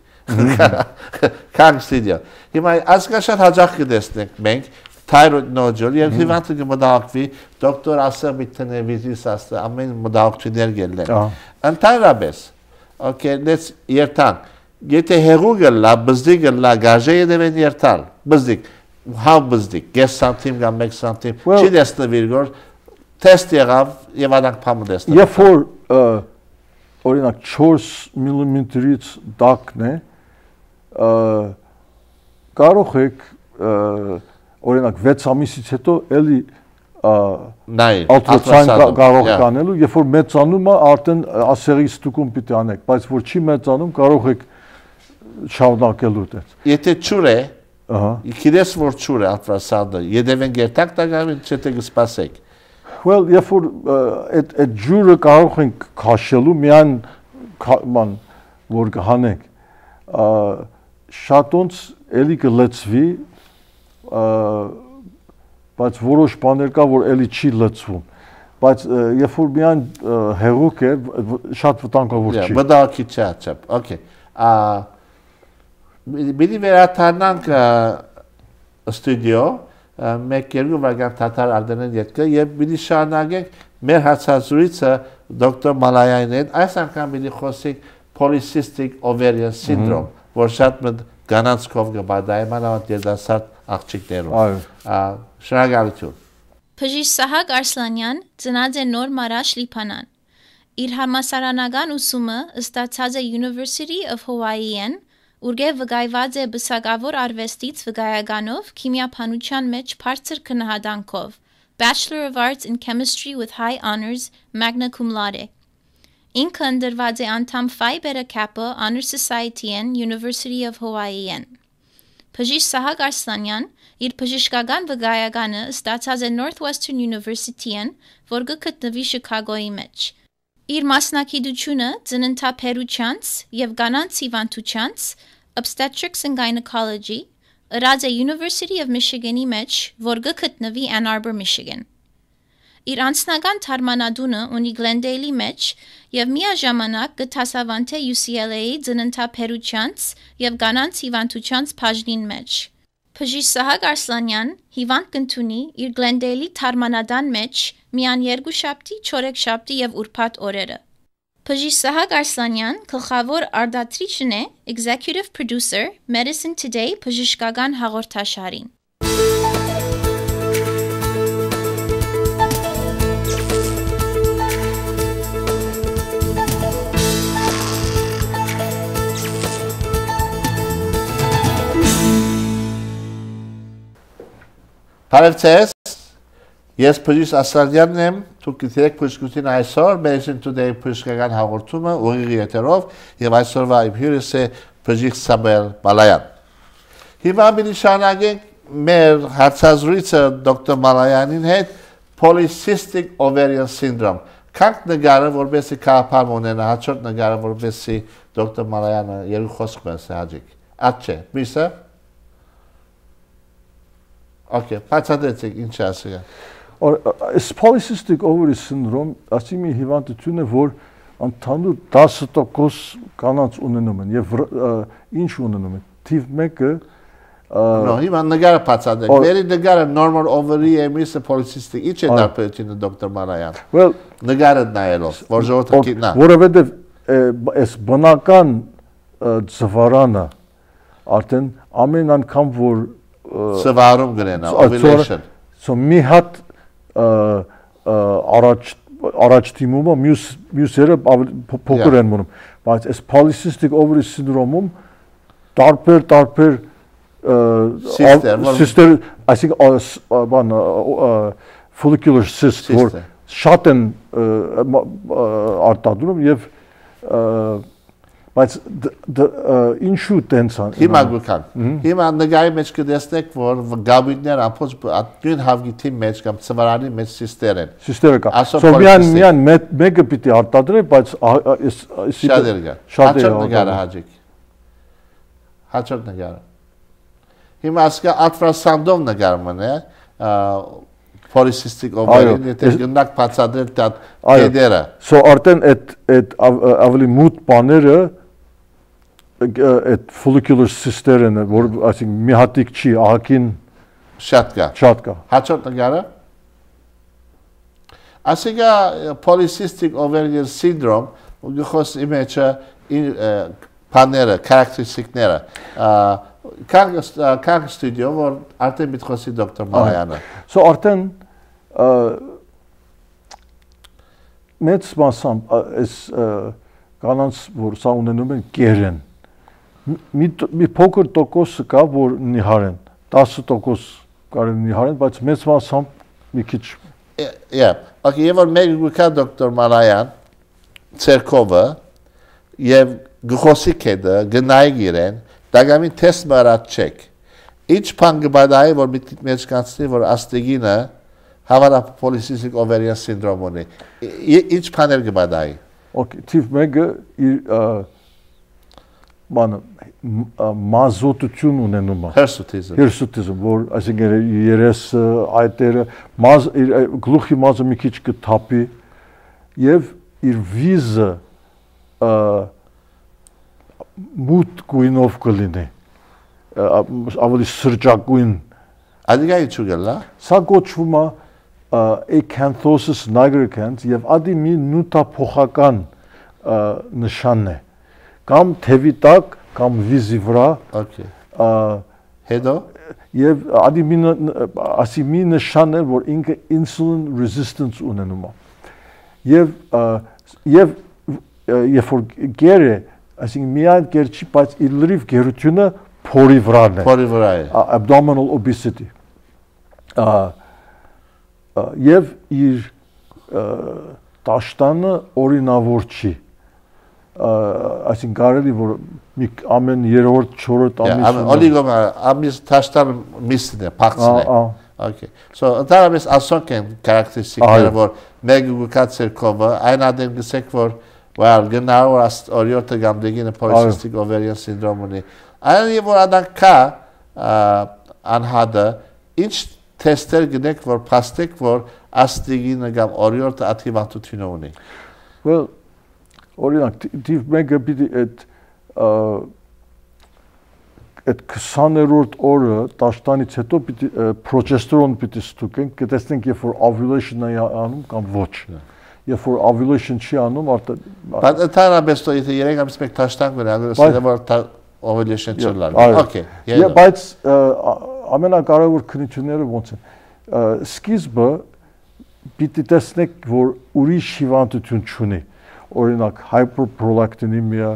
Կան ստուդիո։ Հիմա ասկաշատ հաջող կտեսնենք մենք thyroid nodule եւ հիվանդը կմտահոգվի դոկտոր ասել մի տելևիզիոն ասել ամեն մտահոգություններ գելեն։ Ընդհանրապես okay let's երթան եթե հեղուկը լա բզդիկը լա գաժե դեպեն երթալ բզդիկ how բզդիկ կես սանտիմ կամ մեկ սանտիմ չի դեսնվի գոր Test եղավ եւ արանք փամը դեսնա։ Երբ որ օրինակ չորս միլիմետրից դակն է, կարող եք օրինակ վեց ամիսից հետո էլի ultrasound կարող եք անելու, երբ որ մեծանում է, արդեն ասեղի ստուգում պիտի անեք, բայց որ չի մեծանում, կարող եք շարունակելու դա։ Եթե ճուր է, ահա, գիտես որ ճուր է ultrasound-ը, յետևեն գերտակ տակավին չեք սպասեք։ Well, երբ որ այդ այդ ջուրը կարող ենք քաշելու, միան ման որ կհանենք շատոնց էլի կլծվի բայց որոշ բաներ կա որ էլի չի լծվում բայց երբ որ միայն հեղուկ է շատ վտանգավոր չի վտանգի չի աչափ օքեյ ա մի վերաթարնանք ստուդիո մեկ երկու վագան թաթար արդեն յետքը եւ մի շարունակենք մեր հարցազրույցը դոկտոր Մալայանն հետ այս անգամ մի խոսենք polycystic ovarian syndrome որ շատ մտ կանանցքով կբադայի մանավանդ երիտասարդ աղջիկներում շնորհակալություն Բժիշկ Սահակ Արսլանյան ծնած է Նոր Մարաշ Լիբանան իր համասարանական ուսումը ստացած է University of Hawaii-ն Ուրգե վկայված է բսակավոր արվեստից վկայականով քիմիափանության մեջ բարձր քննադանքով Bachelor of Arts in Chemistry with High Honors Magna Cum Laude Ինքը ընդրված է անդամ Phi Beta Kappa Honor Society-ն University of Hawaii-ն Բժիշկ Սահակ Արսլանյան իր բժշկական վկայականը ստացած է Northwestern University-ն որ գտնվի Շիկագոյի մեջ Իր մասնակցությունը ծննդաբերությանց եւ կանանց հիվանդությանց obstetrics and gynecology ըրած է University of Michigan-ի մեջ, որ գտնվի Ann Arbor, Michigan։ Իր անձնական թարմանադունը ունի Glendale-ի մեջ եւ միաժամանակ գտասավանդ է U C L A-ի ծննդաբերությանց եւ կանանց հիվանդությանց բաժնին մեջ։ Բժիշկ Սահակ Արսլանյան հիվանդ կընդունի իր Glendale-ի թարմանադան մեջ միան երկուշաբթի, չորեքշաբթի եւ ուրբաթ օրերը։ Բժիշկ Սահակ Արսլանյան գլխավոր արդատրիչն է Executive Producer Medicine Today բժշկական հաղորդաշարին։ Բարևձեզ, ես բժիշկ Ասլանյանն եմ, դուք գիտեք բժշկություն այսօր, Medicine Today բժշկական հաղորդումը ուղիղ եթերով եւ այսօրվա իմ հյուրս է բժիշկ Սամվել Մալայան։ Հիմա մենք շարունակենք մեր հարցազրույցը դոկտոր Մալայանին հետ polycystic ovarian syndrome։ Քանք նկարը որպեսզի կապար ունենա, հաջորդ նկարը որպեսզի դոկտոր Մալայանը երկու խոսք ասի հաջիկ։ Աչե, միսը Okay, բացատրեցեք ինչ ասիա։ Այս polycystic ovary syndrome ասի մի հիվանդություն է, որ ընդհանուր տասը տոկոս կանանց ունենում են եւ ինչ ունենում են։ Թիվ մեկը No, հիմա նկարը բացատրեք։ Մերի նկարը normal ovary է, միսը polycystic։ Ինչ է դարբերությունը դոկտոր Մալայան։ Well, նկարը նայելով, որ ժողովուրդը գիտնա։ Որովհետեւ այս բնական ծվարանը արդեն ամեն անգամ որ Սվարում գրենա, ovulation։ So մի հատ առաջ առաջ դիմումը մյուս մյուսերը փոքր են մնում, բայց այս polycystic ovary syndrome-ում տարբեր տարբեր sister, I think բան follicular cyst որ շատ են արտադրում եւ բայց ինչու տենցան հիմա գուքան հիմա նկարի մեջ կտեսնեք որ գաբույտներ ամփոփ նույն հավգիթի մեջ կամ ծվարանի մեջ սիստեր են սիստերը կա so միան միան մեկը պիտի արտադրի բայց շատ էր գա շատ էր նկարը հաջիկ հաջորդ նկարը հիմա ասկա ultrasound-ով նկարում է polycystic ovarian եթե գնաք բացատրել դա դերը so արդեն այդ այդ ավելի մութ բաները այդ follicular cyst-երն որ ասենք մի հատիկ չի ահագին շատ կա շատ կա հաջորդ նկարը ասիկա polycystic ovarian syndrome գխոս իմեջը բաները characteristic-ները Kak studio որ արդեն միտխոսի դոկտոր Մալայանը So արդեն մեծ մասամբ այս կանանց որ սա ունենում են կերեն մի փոքր տոկոսը կա որ նիհարեն տասը տոկոս կարելի նիհարեն բայց մեծ մասամբ մի քիչ Yeah okay եւ որ մեկ գուկա դոկտոր Մալայան ցերկովը եւ գխոսի կեդը գնայ գիրեն Դագամին թեստ մարած չեք, ինչ պան գբադայի, որ միտիտ մեջ կանցնի, որ աստեգինը հավարա polycystic ovarian syndrome ունի, ինչ պաներ գբադայի, Okay, թիվ մեկը իր բանը մազոտություն ունենում է։ Hirsutism. Hirsutism, որ այսինքն երեսը, այտերը, մազ իր գլուխի մազը մի քիչ կթափի եւ իր վիզը մութ գույնով կլինի։ Ավելի սրճակույն։ Adică ինչու գալա։ Սա կոչվում է acanthosis nigricans եւ ադի մի նյութափոխական նշանն է կամ թևի տակ կամ վիզի վրա Okay. Հետո եւ ադի մի ասի մի նշան է որ ինքը insulin resistance ունենում է եւ եւ երբ որ գերը այսինքն միայն գեր չի բայց իր լրիվ գերությունը փորի վրան է փորի վրա է abdominal obesity եւ իր տաշտանը օրինավոր չի այսինքն կարելի որ մի ամեն երրորդ չորրորդ ամիս օլիգոմ ամիս տաշտան միսն է փախցն է Okay. So ընդհանրապես ասոնք են քարակտերիստիկները որ մեկը գուկացեր կովը այն ադեմ գսեք որ well genau as օրիորդը կամ դեգինը polycystic ovarian syndrome ունի այն եւ որ ադան կա անհադը ինչ թեստեր գնեք որ փաստեք որ աստիգինը կամ օրիորդը աթիվատություն ունի Well օրինակ դիվ մեկը պիտի այդ այդ քսաներորդ օրը տաշտանից հետո պիտի պրոջեստերոն պիտի ստուգենք, կտեսնենք երբ որ ovulation է անում կամ ոչ։ Երբ որ ovulation չի անում, արդեն Բայց ընդհանրապես դու եթե երեք ամիս մեկ տաշտան գնա, ասել որ ovulation չլար։ Okay։ Եվ բայց ամենակարևոր քննությունները ոնց են։ Սկիզբը պիտի տեսնենք, որ ուրիշ հիվանդություն չունի։ Օրինակ hyperprolactinemia,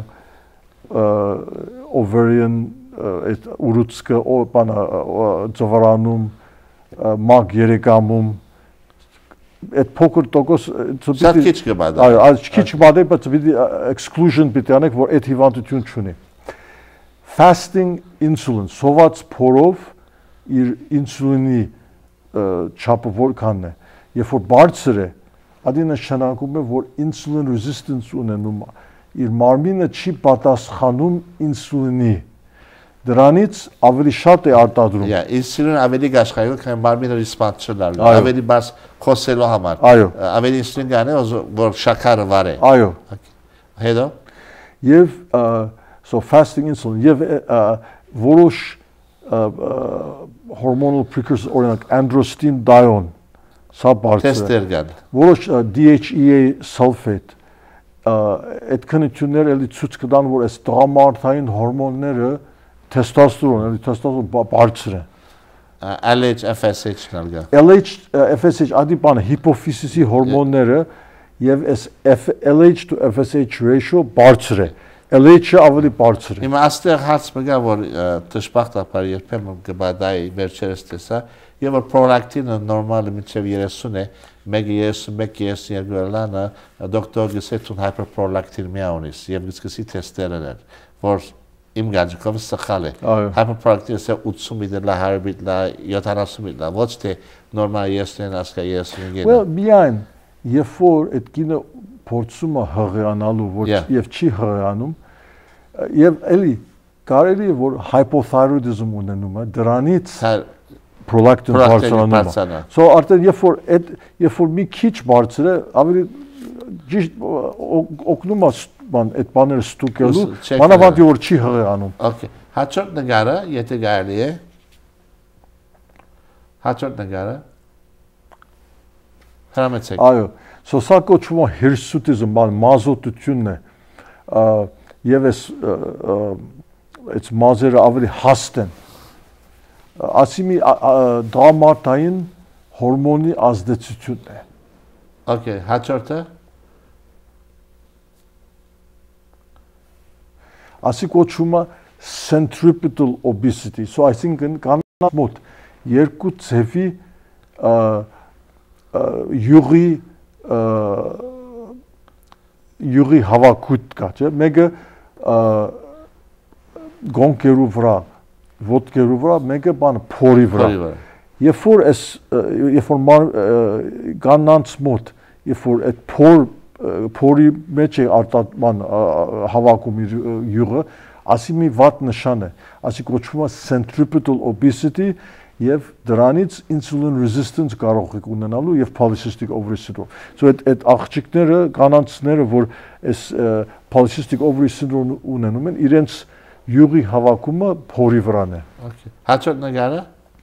ovarian այդ ուրուցքը բանա ծովարանում մագ երեկամում այդ փոքր տոկոս շատ քիչ կբադա այո այս քիչ բադե բայց պիտի exclusion պիտի անեք որ այդ հիվանդություն չունի fasting insulin սոված փորով իր ինսուլինի չափը որքանն է երբ որ բարձր է ադի նշանակում է որ insulin resistance ունենում իր մարմինը չի պատասխանում ինսուլինի Դրանից ավելի շատ է արտադրում։ Иә, ինսուլին ավելի գաշխայում, քան մարմինը ռեսպոնս չլար։ Ավելի բաց խոսելու համար։ Այո։ Ավելի ինսուլին գանը, որ շաքարը վարե։ Այո։ Հետո։ Եվ so fasting insulin եւ որոշ hormonal precursors օրինակ androstenedione սա բարձր է։ Թեստեր կան։ Որոշ D H E A sulfate այդ քննությունները էլի ցույց կտան, որ այս տղամարդային հորմոնները Testosteron, eli testosteron բարձր է։ L H F S H-ն ալգա։ L H F S H ադի բանը հիպոֆիզիսի հորմոնները եւ այս L H to F S H ratio բարձր է։ L H-ը ավելի բարձր է։ Հիմա աստեղ հարց մգա որ դժբախտաբար երբեմն կբադայի վերջերս տեսա եւ որ prolactin-ը նորմալը մինչեւ երեսուն է, մեկը երեսունմեկ երեսունյոթ լանը դոկտոր գսեցուն hyperprolactinemia ունիս եւ գսկսի թեստերն են որ Իմ գաջկով սխալ է։ Hyperprolactinemia է ութսուն միտլա, հարյուր միտլա, յոթանասուն միտլա, ոչ թե նորմալ երեսուն ասկա երեսուն գենը։ Well, միայն երբ որ այդ կինը փորձում է հղիանալու, ոչ եւ չի հղիանում, եւ էլի կարելի է որ hypothyroidism ունենում է, դրանից prolactin բարձրանում է։ So արդեն երբ որ այդ երբ որ մի քիչ բարձր է, ավելի ճիշտ օգնում է բան այդ բաները ստուգելու, մանավանդ որ չի հղիանում։ Okay։ Հաջորդ նկարը, եթե կարելի է։ Հաջորդ նկարը։ Հրամեցեք։ Այո, so սա կոչվում է hirsutism, բան մազոտությունն է։ Եվ այս այս մազերը ավելի հաստ են։ Ասիմի դրամատային հորմոնի ազդեցությունն է։ Okay, հաջորդը։ Ասի կոչվում է centripetal obesity, so այսինքն կանանց մոտ երկու ցևի յուղի յուղի հավաքույթ կա, չէ՞, մեկը գոնկերու վրա, ոտքերու վրա, մեկը բան փորի վրա։ Երբ որ այս երբ որ կանանց մոտ, երբ որ այդ փոր փորի մեջ է արտադրման հավաքում իր յուղը, ասի մի վատ նշան է, ասի կոչվում է centripetal obesity եւ դրանից insulin resistance կարող եք ունենալու եւ polycystic ovary syndrome։ So այդ այդ աղջիկները, կանանցները, որ այս polycystic ovary syndrome ունենում են, իրենց յուղի հավաքումը փորի վրան է։ Okay. Հաջորդ նկարը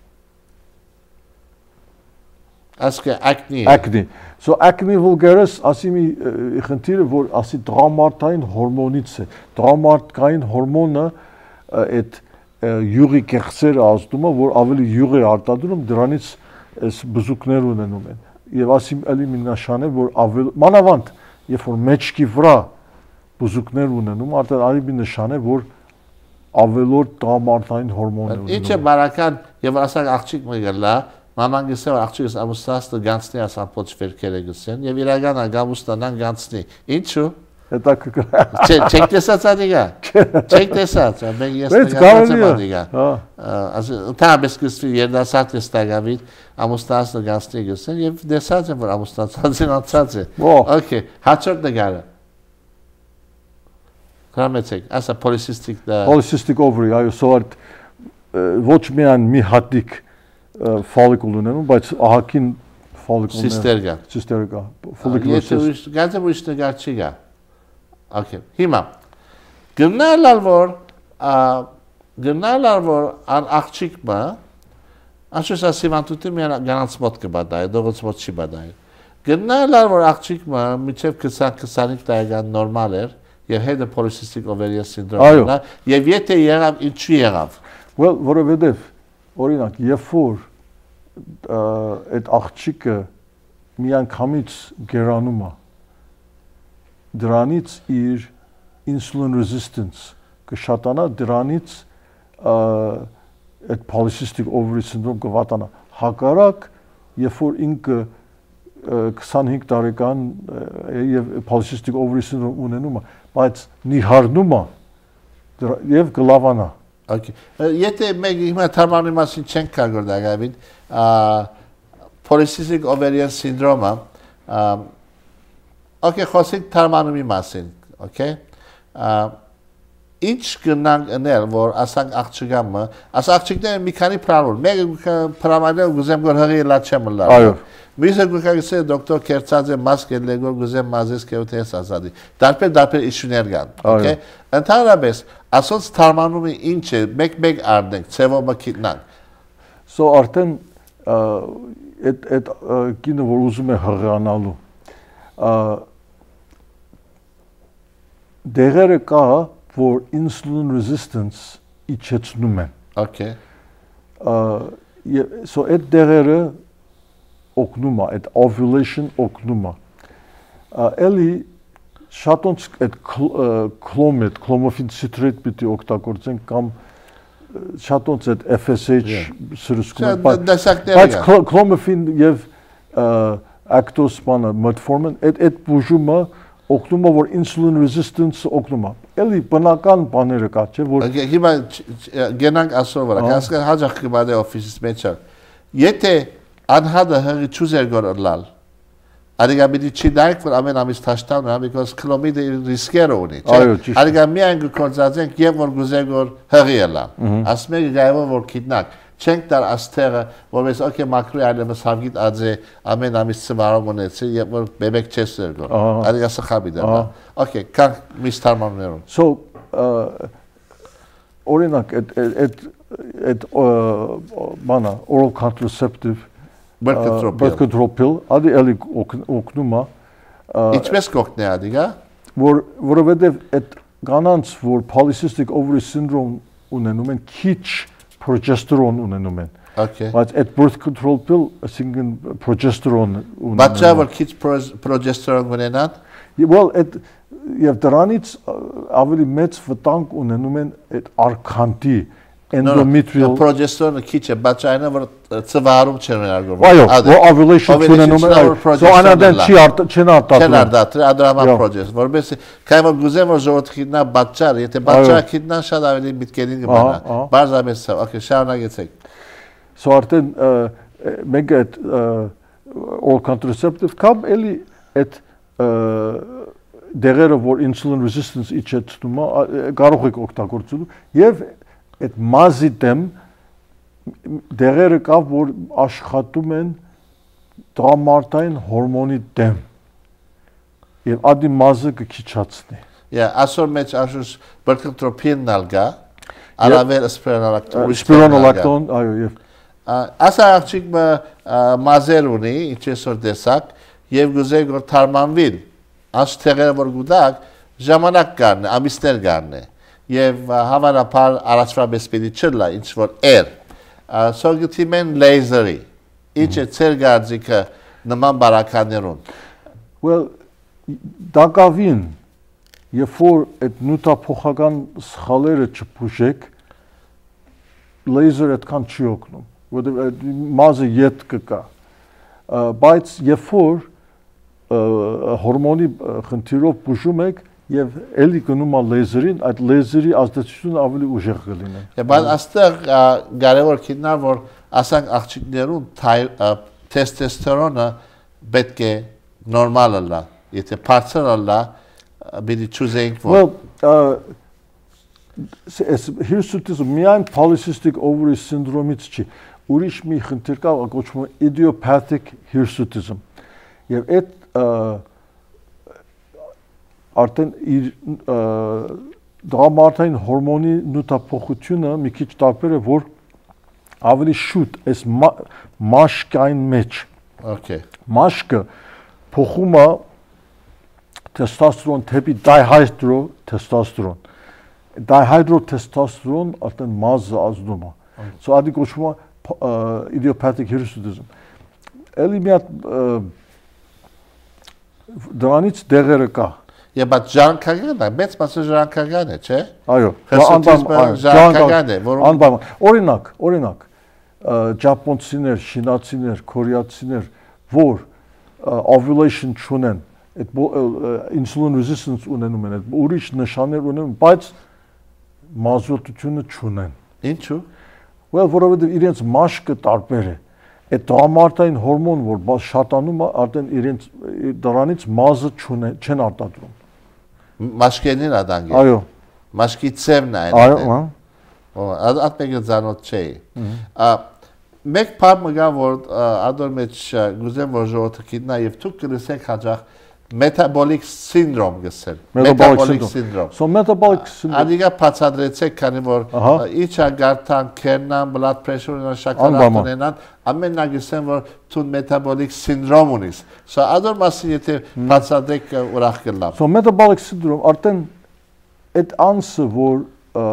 Ասկե acne acne So acne vulgaris ասի մի խնդիրը որ ասի տղամարդային հորմոնից է տղամարդկային հորմոնը այդ յուղի կեղծերը ազդում է որ ավելի յուղ է արտադրում դրանից այս բզուկներ ունենում են եւ ասի ելի մի նշան է որ ավելի մանավանդ երբ որ մեջքի վրա բզուկներ ունենում արդեն արի մի նշան է որ ավելորդ տղամարդային հորմոն է ունենում Ինչ է բարական եւ ասակ աղջիկ մի գլա Maman gitse var akçı amustaslı gansni asan poç verkere gitsen ya viragana gamustanan gansni. İnçu? Eta kıkı. Çek desat adiga. Çek desat. Ben yesne gansni adiga. Az ta besküstü yerden sat istagavit amustaslı gansni gitsen ya desat var amustaslı atsatı. Okay. Haçort da gara. Krametek. Asa polycystic da. Polycystic ovary. Ayo sort ոչ միայն մի հատիկ follicle ունենում, բայց ահագին follicle-ներ Sister կա։ Sister կա։ Follicular cyst։ Գազը ուշտը գարչի գա։ Okay։ Հիմա գնալալ որ գնալալ որ ան աղջիկը Aș să simantutim era ganans mot că badai, două mot și badai. Gândeala vor աղջիկը միջև քսան-քսանինք տարեկան նորմալ էր եւ հետո polycystic ovarian syndrome-ն եւ եթե եղավ ինչու եղավ Well, որովհետեւ օրինակ երբ որ այդ աղջիկը միանգամից գերանում է դրանից իր insulin resistance կշատանա դրանից այդ polycystic ovary syndrome կվատանա հակառակ երբ որ ինքը քսանհինգ տարեկան եւ polycystic ovary syndrome ունենում է բայց նիհարնում է եւ գլավանա Okay. Եթե մենք հիմա թարմանի մասին չենք կարող դակավին polycystic ovarian syndrome Okay, խոսենք թարմանումի մասին, okay? Ինչ կնանք անել, որ ասանք աղջիկամը, աս աղջիկները մի քանի պրանուր, մեկը պրամանել գուզեմ գոր հղի լա չեմ լավ։ Այո։ Մյուսը գուկագսե դոկտոր Կերծաձե մասկ էլ գոր գուզեմ մազես կեոթես ազատի։ Դարբեր դարբեր իշխուներ կան, okay? Ընդհանրապես, ասոնց թարմանումի ինչ է, մեկ-մեկ արդենք, ցևոմը գիտնանք։ So արդեն այդ այդ կինը որ ուզում է հղանալու դեղերը կա որ insulin resistance իջեցնում են Okay so այդ դեղերը օգնում է այդ ovulation օգնում է էլի շատոնց այդ clomid clomiphene citrate պիտի օգտագործենք կամ շատոնց այդ F S H սրսկում բայց clomiphene եւ actose բանը metformin այդ այդ բուժումը օգնում է որ insulin resistance օգնում է էլի բնական բաները կա չէ որ հիմա գենանք ասոր վրա հասկա հաջող կբադե օֆիսից մեջ եթե անհադը հղի չուզեր գորլալ Ariga bidi çiğdayık var amen amis taştan var because kilomide riskero oni. Ariga miyan gülkorzazen kiyev var güzel gör hıgıyla. Asme gayva var kidnak. Çenkler astera var mesela okey makro yerleme savgit adze amen amis sıvara monetse yev var bebek çesler gör. Ariga sıkabide var. Okey kan mistarmam neron. So orinak et et et bana oral contraceptive Birth control pill. Birth control pill. Adi eli օգնում է։ Ինչպես կօգնի ադիգա։ Որ որովհետև այդ կանանց որ polycystic ovary syndrome ունենում են քիչ progesterone ունենում են։ Okay. Բայց այդ birth control pill այսինքն progesterone ունենում։ Բացա որ քիչ progesterone ունենան։ Well, այդ եւ դրանից ավելի մեծ վտանգ ունենում են այդ արքանտի endometrial progesterone քիչ է, բայց այնը որ ծվարում չեն արգորվում։ Այո, որ ovulation ունենում է, so անադեն չի չեն արտադրում։ Չեն արտադրում, ադրամա progesterone, որովհետեւ կայම գուզեմ որ ժողովրդինա բաճար, եթե բաճար քիտնա շատ ավելի միտքերին կմնա։ Բարձրապես, okay, շարունակեցեք։ So արդեն մենք այդ oral contraceptive կամ էլի այդ դեղերը, որ insulin resistance իջեցնում է, կարող եք օգտագործել եւ այդ մազի դեմ դեղերը կա, որ աշխատում են տղամարդային հորմոնի դեմ եւ ադի մազը կքիչացնի։ Yeah, այսօր մեջ աշխուժ բրկտրոպին նալգա, արավել սպիրանոլակտոն, սպիրանոլակտոն, այո, եւ ասա աղջիկ մազեր ունի, ինչպես որ տեսակ, եւ գուզե որ թարմանվին, այս թեղերը որ գուտակ ժամանակ կան, ամիսներ կան եւ հավանաբար առաջվա բեսպիդի չլա, ինչ որ էր։ Սորգտիմ են լեյզերի, ինչ է ծեր գարձիկը նման բարականներուն։ Well, դակավին Երբ որ այդ նյութափոխական սխալերը չփուշեք, լեյզերը այդքան չի օգնում, որովհետև մազը ետ կկա։ Բայց երբ որ հորմոնի խնդիրով փուշում եք եւ էլի գնում է լեյզերին, այդ լեյզերի ազդեցությունը ավելի ուժեղ կլինի։ Բայց այստեղ կարևոր քննար, որ ասանք աղջիկներուն տեստոստերոնը պետք է նորմալ լա, եթե բարձր լա, Biri choosing for. Well, uh, hirsutism միայն polycystic ovary syndrome-ից չի, ուրիշ մի խնդիր կա, կոչվում է idiopathic hirsutism։ Եվ այդ արդեն իր դրամատային հորմոնի նյութափոխությունը մի քիչ տարբեր է, որ ավելի շուտ այս մաշկային մեջ։ Okay. Մաշկը փոխում է testosterone թեպի dihydrotestosterone. Dihydrotestosterone արդեն մազը ազդում է։ So ադի կոչվում է idiopathic hirsutism։ Էլի մի հատ դրանից դեղերը կա։ Եվ բայց ժանքական է, մեծ մասը ժանքական է, չէ՞։ Այո, ժանքական է, որոնք անբարման։ Օրինակ, օրինակ, ճապոնցիներ, շինացիներ, կորեացիներ, որ ovulation չունեն, այդ insulin resistance ունենում են, այդ ուրիշ նշաններ ունեն, բայց մազոտությունը չունեն։ Ինչու՞։ Well, որովհետև իրենց մաշկը տարբեր է։ Այդ տղամարդային հորմոն, որ շատանում է, արդեն իրենց դրանից մազը չեն արտադրում։ Մաշկերին ադանգ է։ Այո։ Մաշկի ծևն է։ Այո, հա։ Այդ մեկը ծանոթ չէ։ Մեկ բան մգա, որ ադոր մեջ գուզեմ, որ ժողովուրդը գիտնա եւ դուք կլսեք հաջող metabolic syndrome գսել։ Metabolic syndrome։ So metabolic syndrome։ Ադիգա բացատրեցեք, քանի որ իջա գարտան, քերնան, blood pressure-ը շաքարակ ունենան, ամենագիսեն որ դու metabolic syndrome ունես։ So ադոր մասի եթե բացատրեք ուրախ կլամ։ So metabolic syndrome արդեն այդ անսը, որ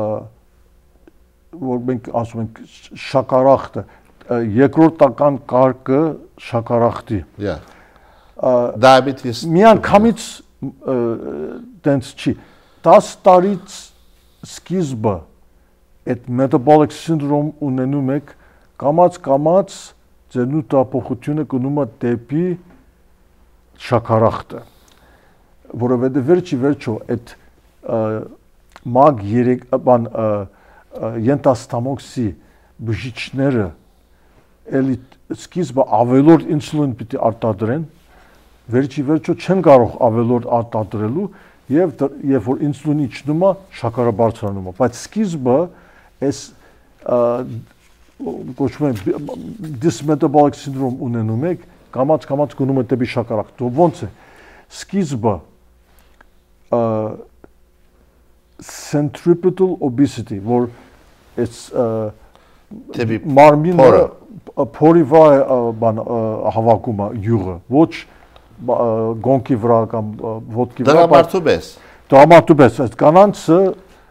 որ մենք ասում ենք շաքարախտը, երկրորդական կարգը շաքարախտի։ Yeah. Diabetes միան կամից տենց չի դաս տարից սկիզբը այդ metabolic syndrome ունենում եք կամած կամած ձեր նյութափոխությունը գնում է դեպի շաքարախտը որովհետև վերջի վերջո այդ մագ երեք բան ենտաստամոքսի բժիշկները էլի սկիզբը ավելորդ ինսուլին պիտի արտադրեն վերջի վերջո չեն կարող ավելորդ արտադրելու եւ երբ որ ինսուլինը իջնում է շաքարը բարձրանում է բայց սկիզբը այս կոչվում է dysmetabolic syndrome ունենում եք կամած կամած գնում է դեպի շաքարախտ ոնց է սկիզբը centripetal obesity որ այս դեպի մարմինը փորի վրա բան հավաքում է յուղը ոչ գոնքի վրա կամ ոտքի վրա դրամարտու պես դրամարտու պես այդ կանանցը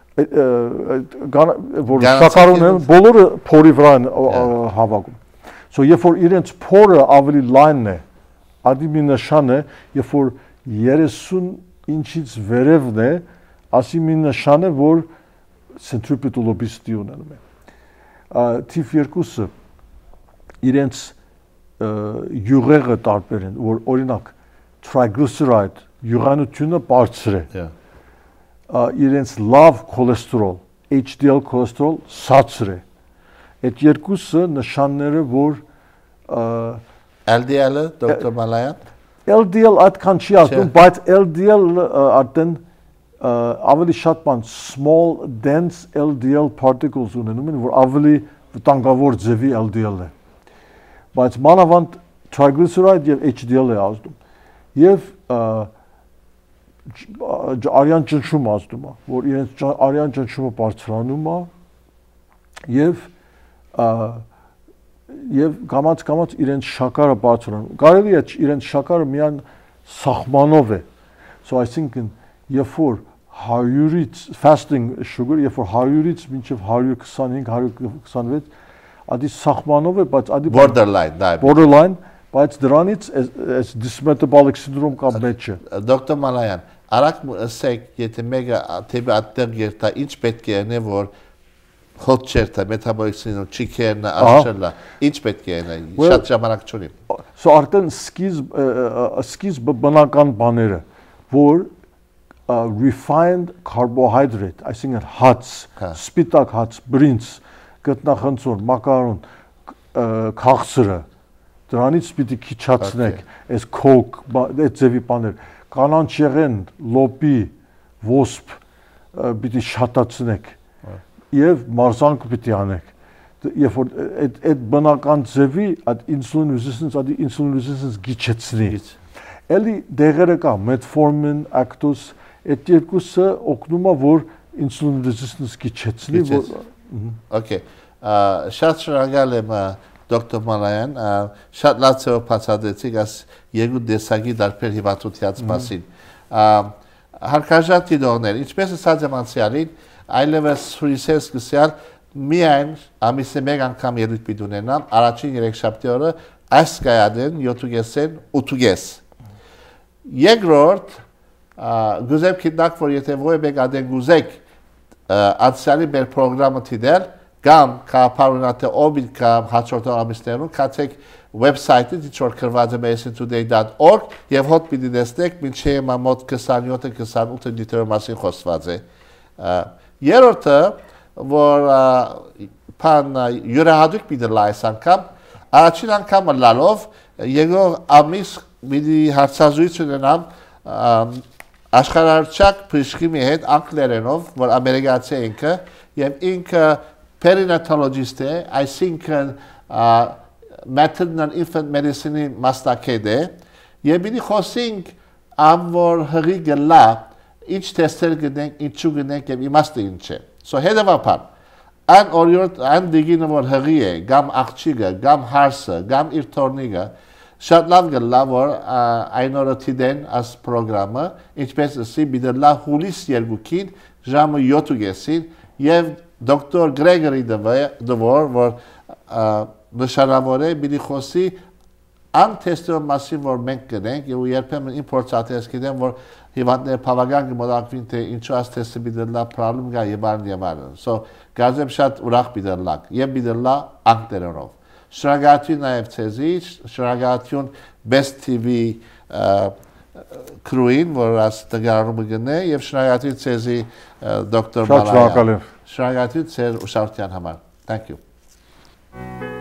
որ շաքար ունեն բոլորը փորի վրա են հավաքում so երբ որ իրենց փորը ավելի լայն է ադի մի նշան է երբ որ երեսուն ինչից վերևն է ասի մի նշան է որ centripetal obesity ունենում է թիվ երկուսը իրենց յուղերը տարբեր են որ օրինակ triglyceride յուղանությունը բարձր է իրենց լավ քոլեստերոլ H D L քոլեստերոլ ցածր է այդ երկուսը նշանները որ L D L-ը դոկտոր Մալայան L D L այդքան չի ասում, բայց L D L արդեն ավելի շատ բան small dense L D L particles ունենում են, որ ավելի վտանգավոր ձևի L D L է։ Բայց մանավանդ triglyceride եւ H D L է ազդում։ Եվ արյան ճնշումը ազդում է, որ իրենց արյան ճնշումը բարձրանում է եւ եւ կամաց-կամաց իրենց շաքարը բարձրանում։ Կարելի է իրենց շաքարը միան սահմանով է։ So I think երբ որ հարյուրից fasting sugar, երբ որ հարյուրից մինչև հարյուր քսանհինգ հարյուր քսանվեց, ադի սահմանով է, բայց ադի borderline, դա borderline, բայց դրանից այս dysmetabolic syndrome կա մեջը։ Դոկտոր Մալայան, արագ ասեք, եթե մեկը թեպի այդտեղ երթա, ինչ պետք է անի, որ հոտ չերթա, metabolic syndrome չի կերնա, աշխելա, ինչ պետք է անի, շատ ժամանակ չունի։ So արդեն սկիզբ սկիզբ բնական բաները, որ refined carbohydrate, այսինքն հաց, սպիտակ հաց, բրինձ, գտնախնձոր, մակարոն, քաղցրը, դրանից պիտի քիչացնեք, այս coke, այդ ձևի բաներ, կանանչ եղեն, լոպի, ոսպ, պիտի շատացնեք եւ մարզանք պիտի անեք։ Երբ որ այդ բնական ձևի այդ insulin resistance, այդ insulin resistance գիչեցնի։ Էլի դեղերը կա, metformin, Actos, այդ երկուսը օգնում է որ insulin resistance գիչեցնի, որ Okay, շատ շնորհակալ եմ Դոկտոր Մալայան, շատ լավ ձևով բացատրեցիք այս երկու տեսակի տարբեր հիվանդության մասին։ Հարգարժան դիտողներ, ինչպես ասած եմ անցյալին, այլևս հյուրիսեր սկսյալ միայն ամիսը մեկ անգամ ելույթ պիտի ունենամ, առաջին երեքշաբթի օրը այս կայադեն յոթուգեսեն ութուգես։ Երկրորդ, գուզեմ քիտնակ, որ եթե ո-ը մեկ ադեն գուզեք անցյալի մեր պրոգրամը դիտել, կամ կապարունատե օբիլ կամ հաջորդ ամիսներում կացեք website-ը ինչ որ գրված է medicine today dot org եւ հոտ պիտի տեսնեք մինչեւ մոտ քսանյոթ քսանութ դիտորի մասին խոսված է։ Երրորդը, որ փան յուրահատուկ պիտի լայս անգամ, առաջին անգամը լալով եկող ամիս պիտի հարցազրույց ունենամ աշխարհարչակ բժշկի հետ անգլերենով, որ ամերիկացի է ինքը եւ ինքը perinatologist է, այսինքն maternal infant medicine-ի մասնակետ է, եւ պիտի խոսենք ամ որ հղի գլա, ինչ տեստեր գնենք, ինչու գնենք եւ իմաստը ինչ է։ So հետեւաբար, ան օրիորդ ան դիգինը որ հղի է, գամ աղջիկը, գամ հարսը, գամ իր թորնիկը, շատ լավ գլա որ այն օրը դեն աս պրոգրամը, ինչպես ասի պիտի լա հուլիս երկուքին ժամը յոթուգեսին եւ Դոկտոր Գրեգորի Դվոր, որ նշանավոր է, պիտի խոսի ան թեստերի մասին, որ մենք գնենք, եւ երբեմն իմպորտատես գիտեմ, որ հիվանդները բավական կմոտակվին, թե ինչու այս թեստը պիտի լա պրոբլեմ կա եւ այլն եւ այլն։ So գազեմ շատ ուրախ պիտի լա, եւ պիտի լա անգլերենով։ Շնորհակալություն նաեւ ցեզի, շնորհակալություն Best T V քրուին, որ աս տգարումը գնե եւ շնորհակալություն ցեզի Դոկտոր Մալայան։ Շնորհակալություն ցեր ուշադրության համար։ Thank you.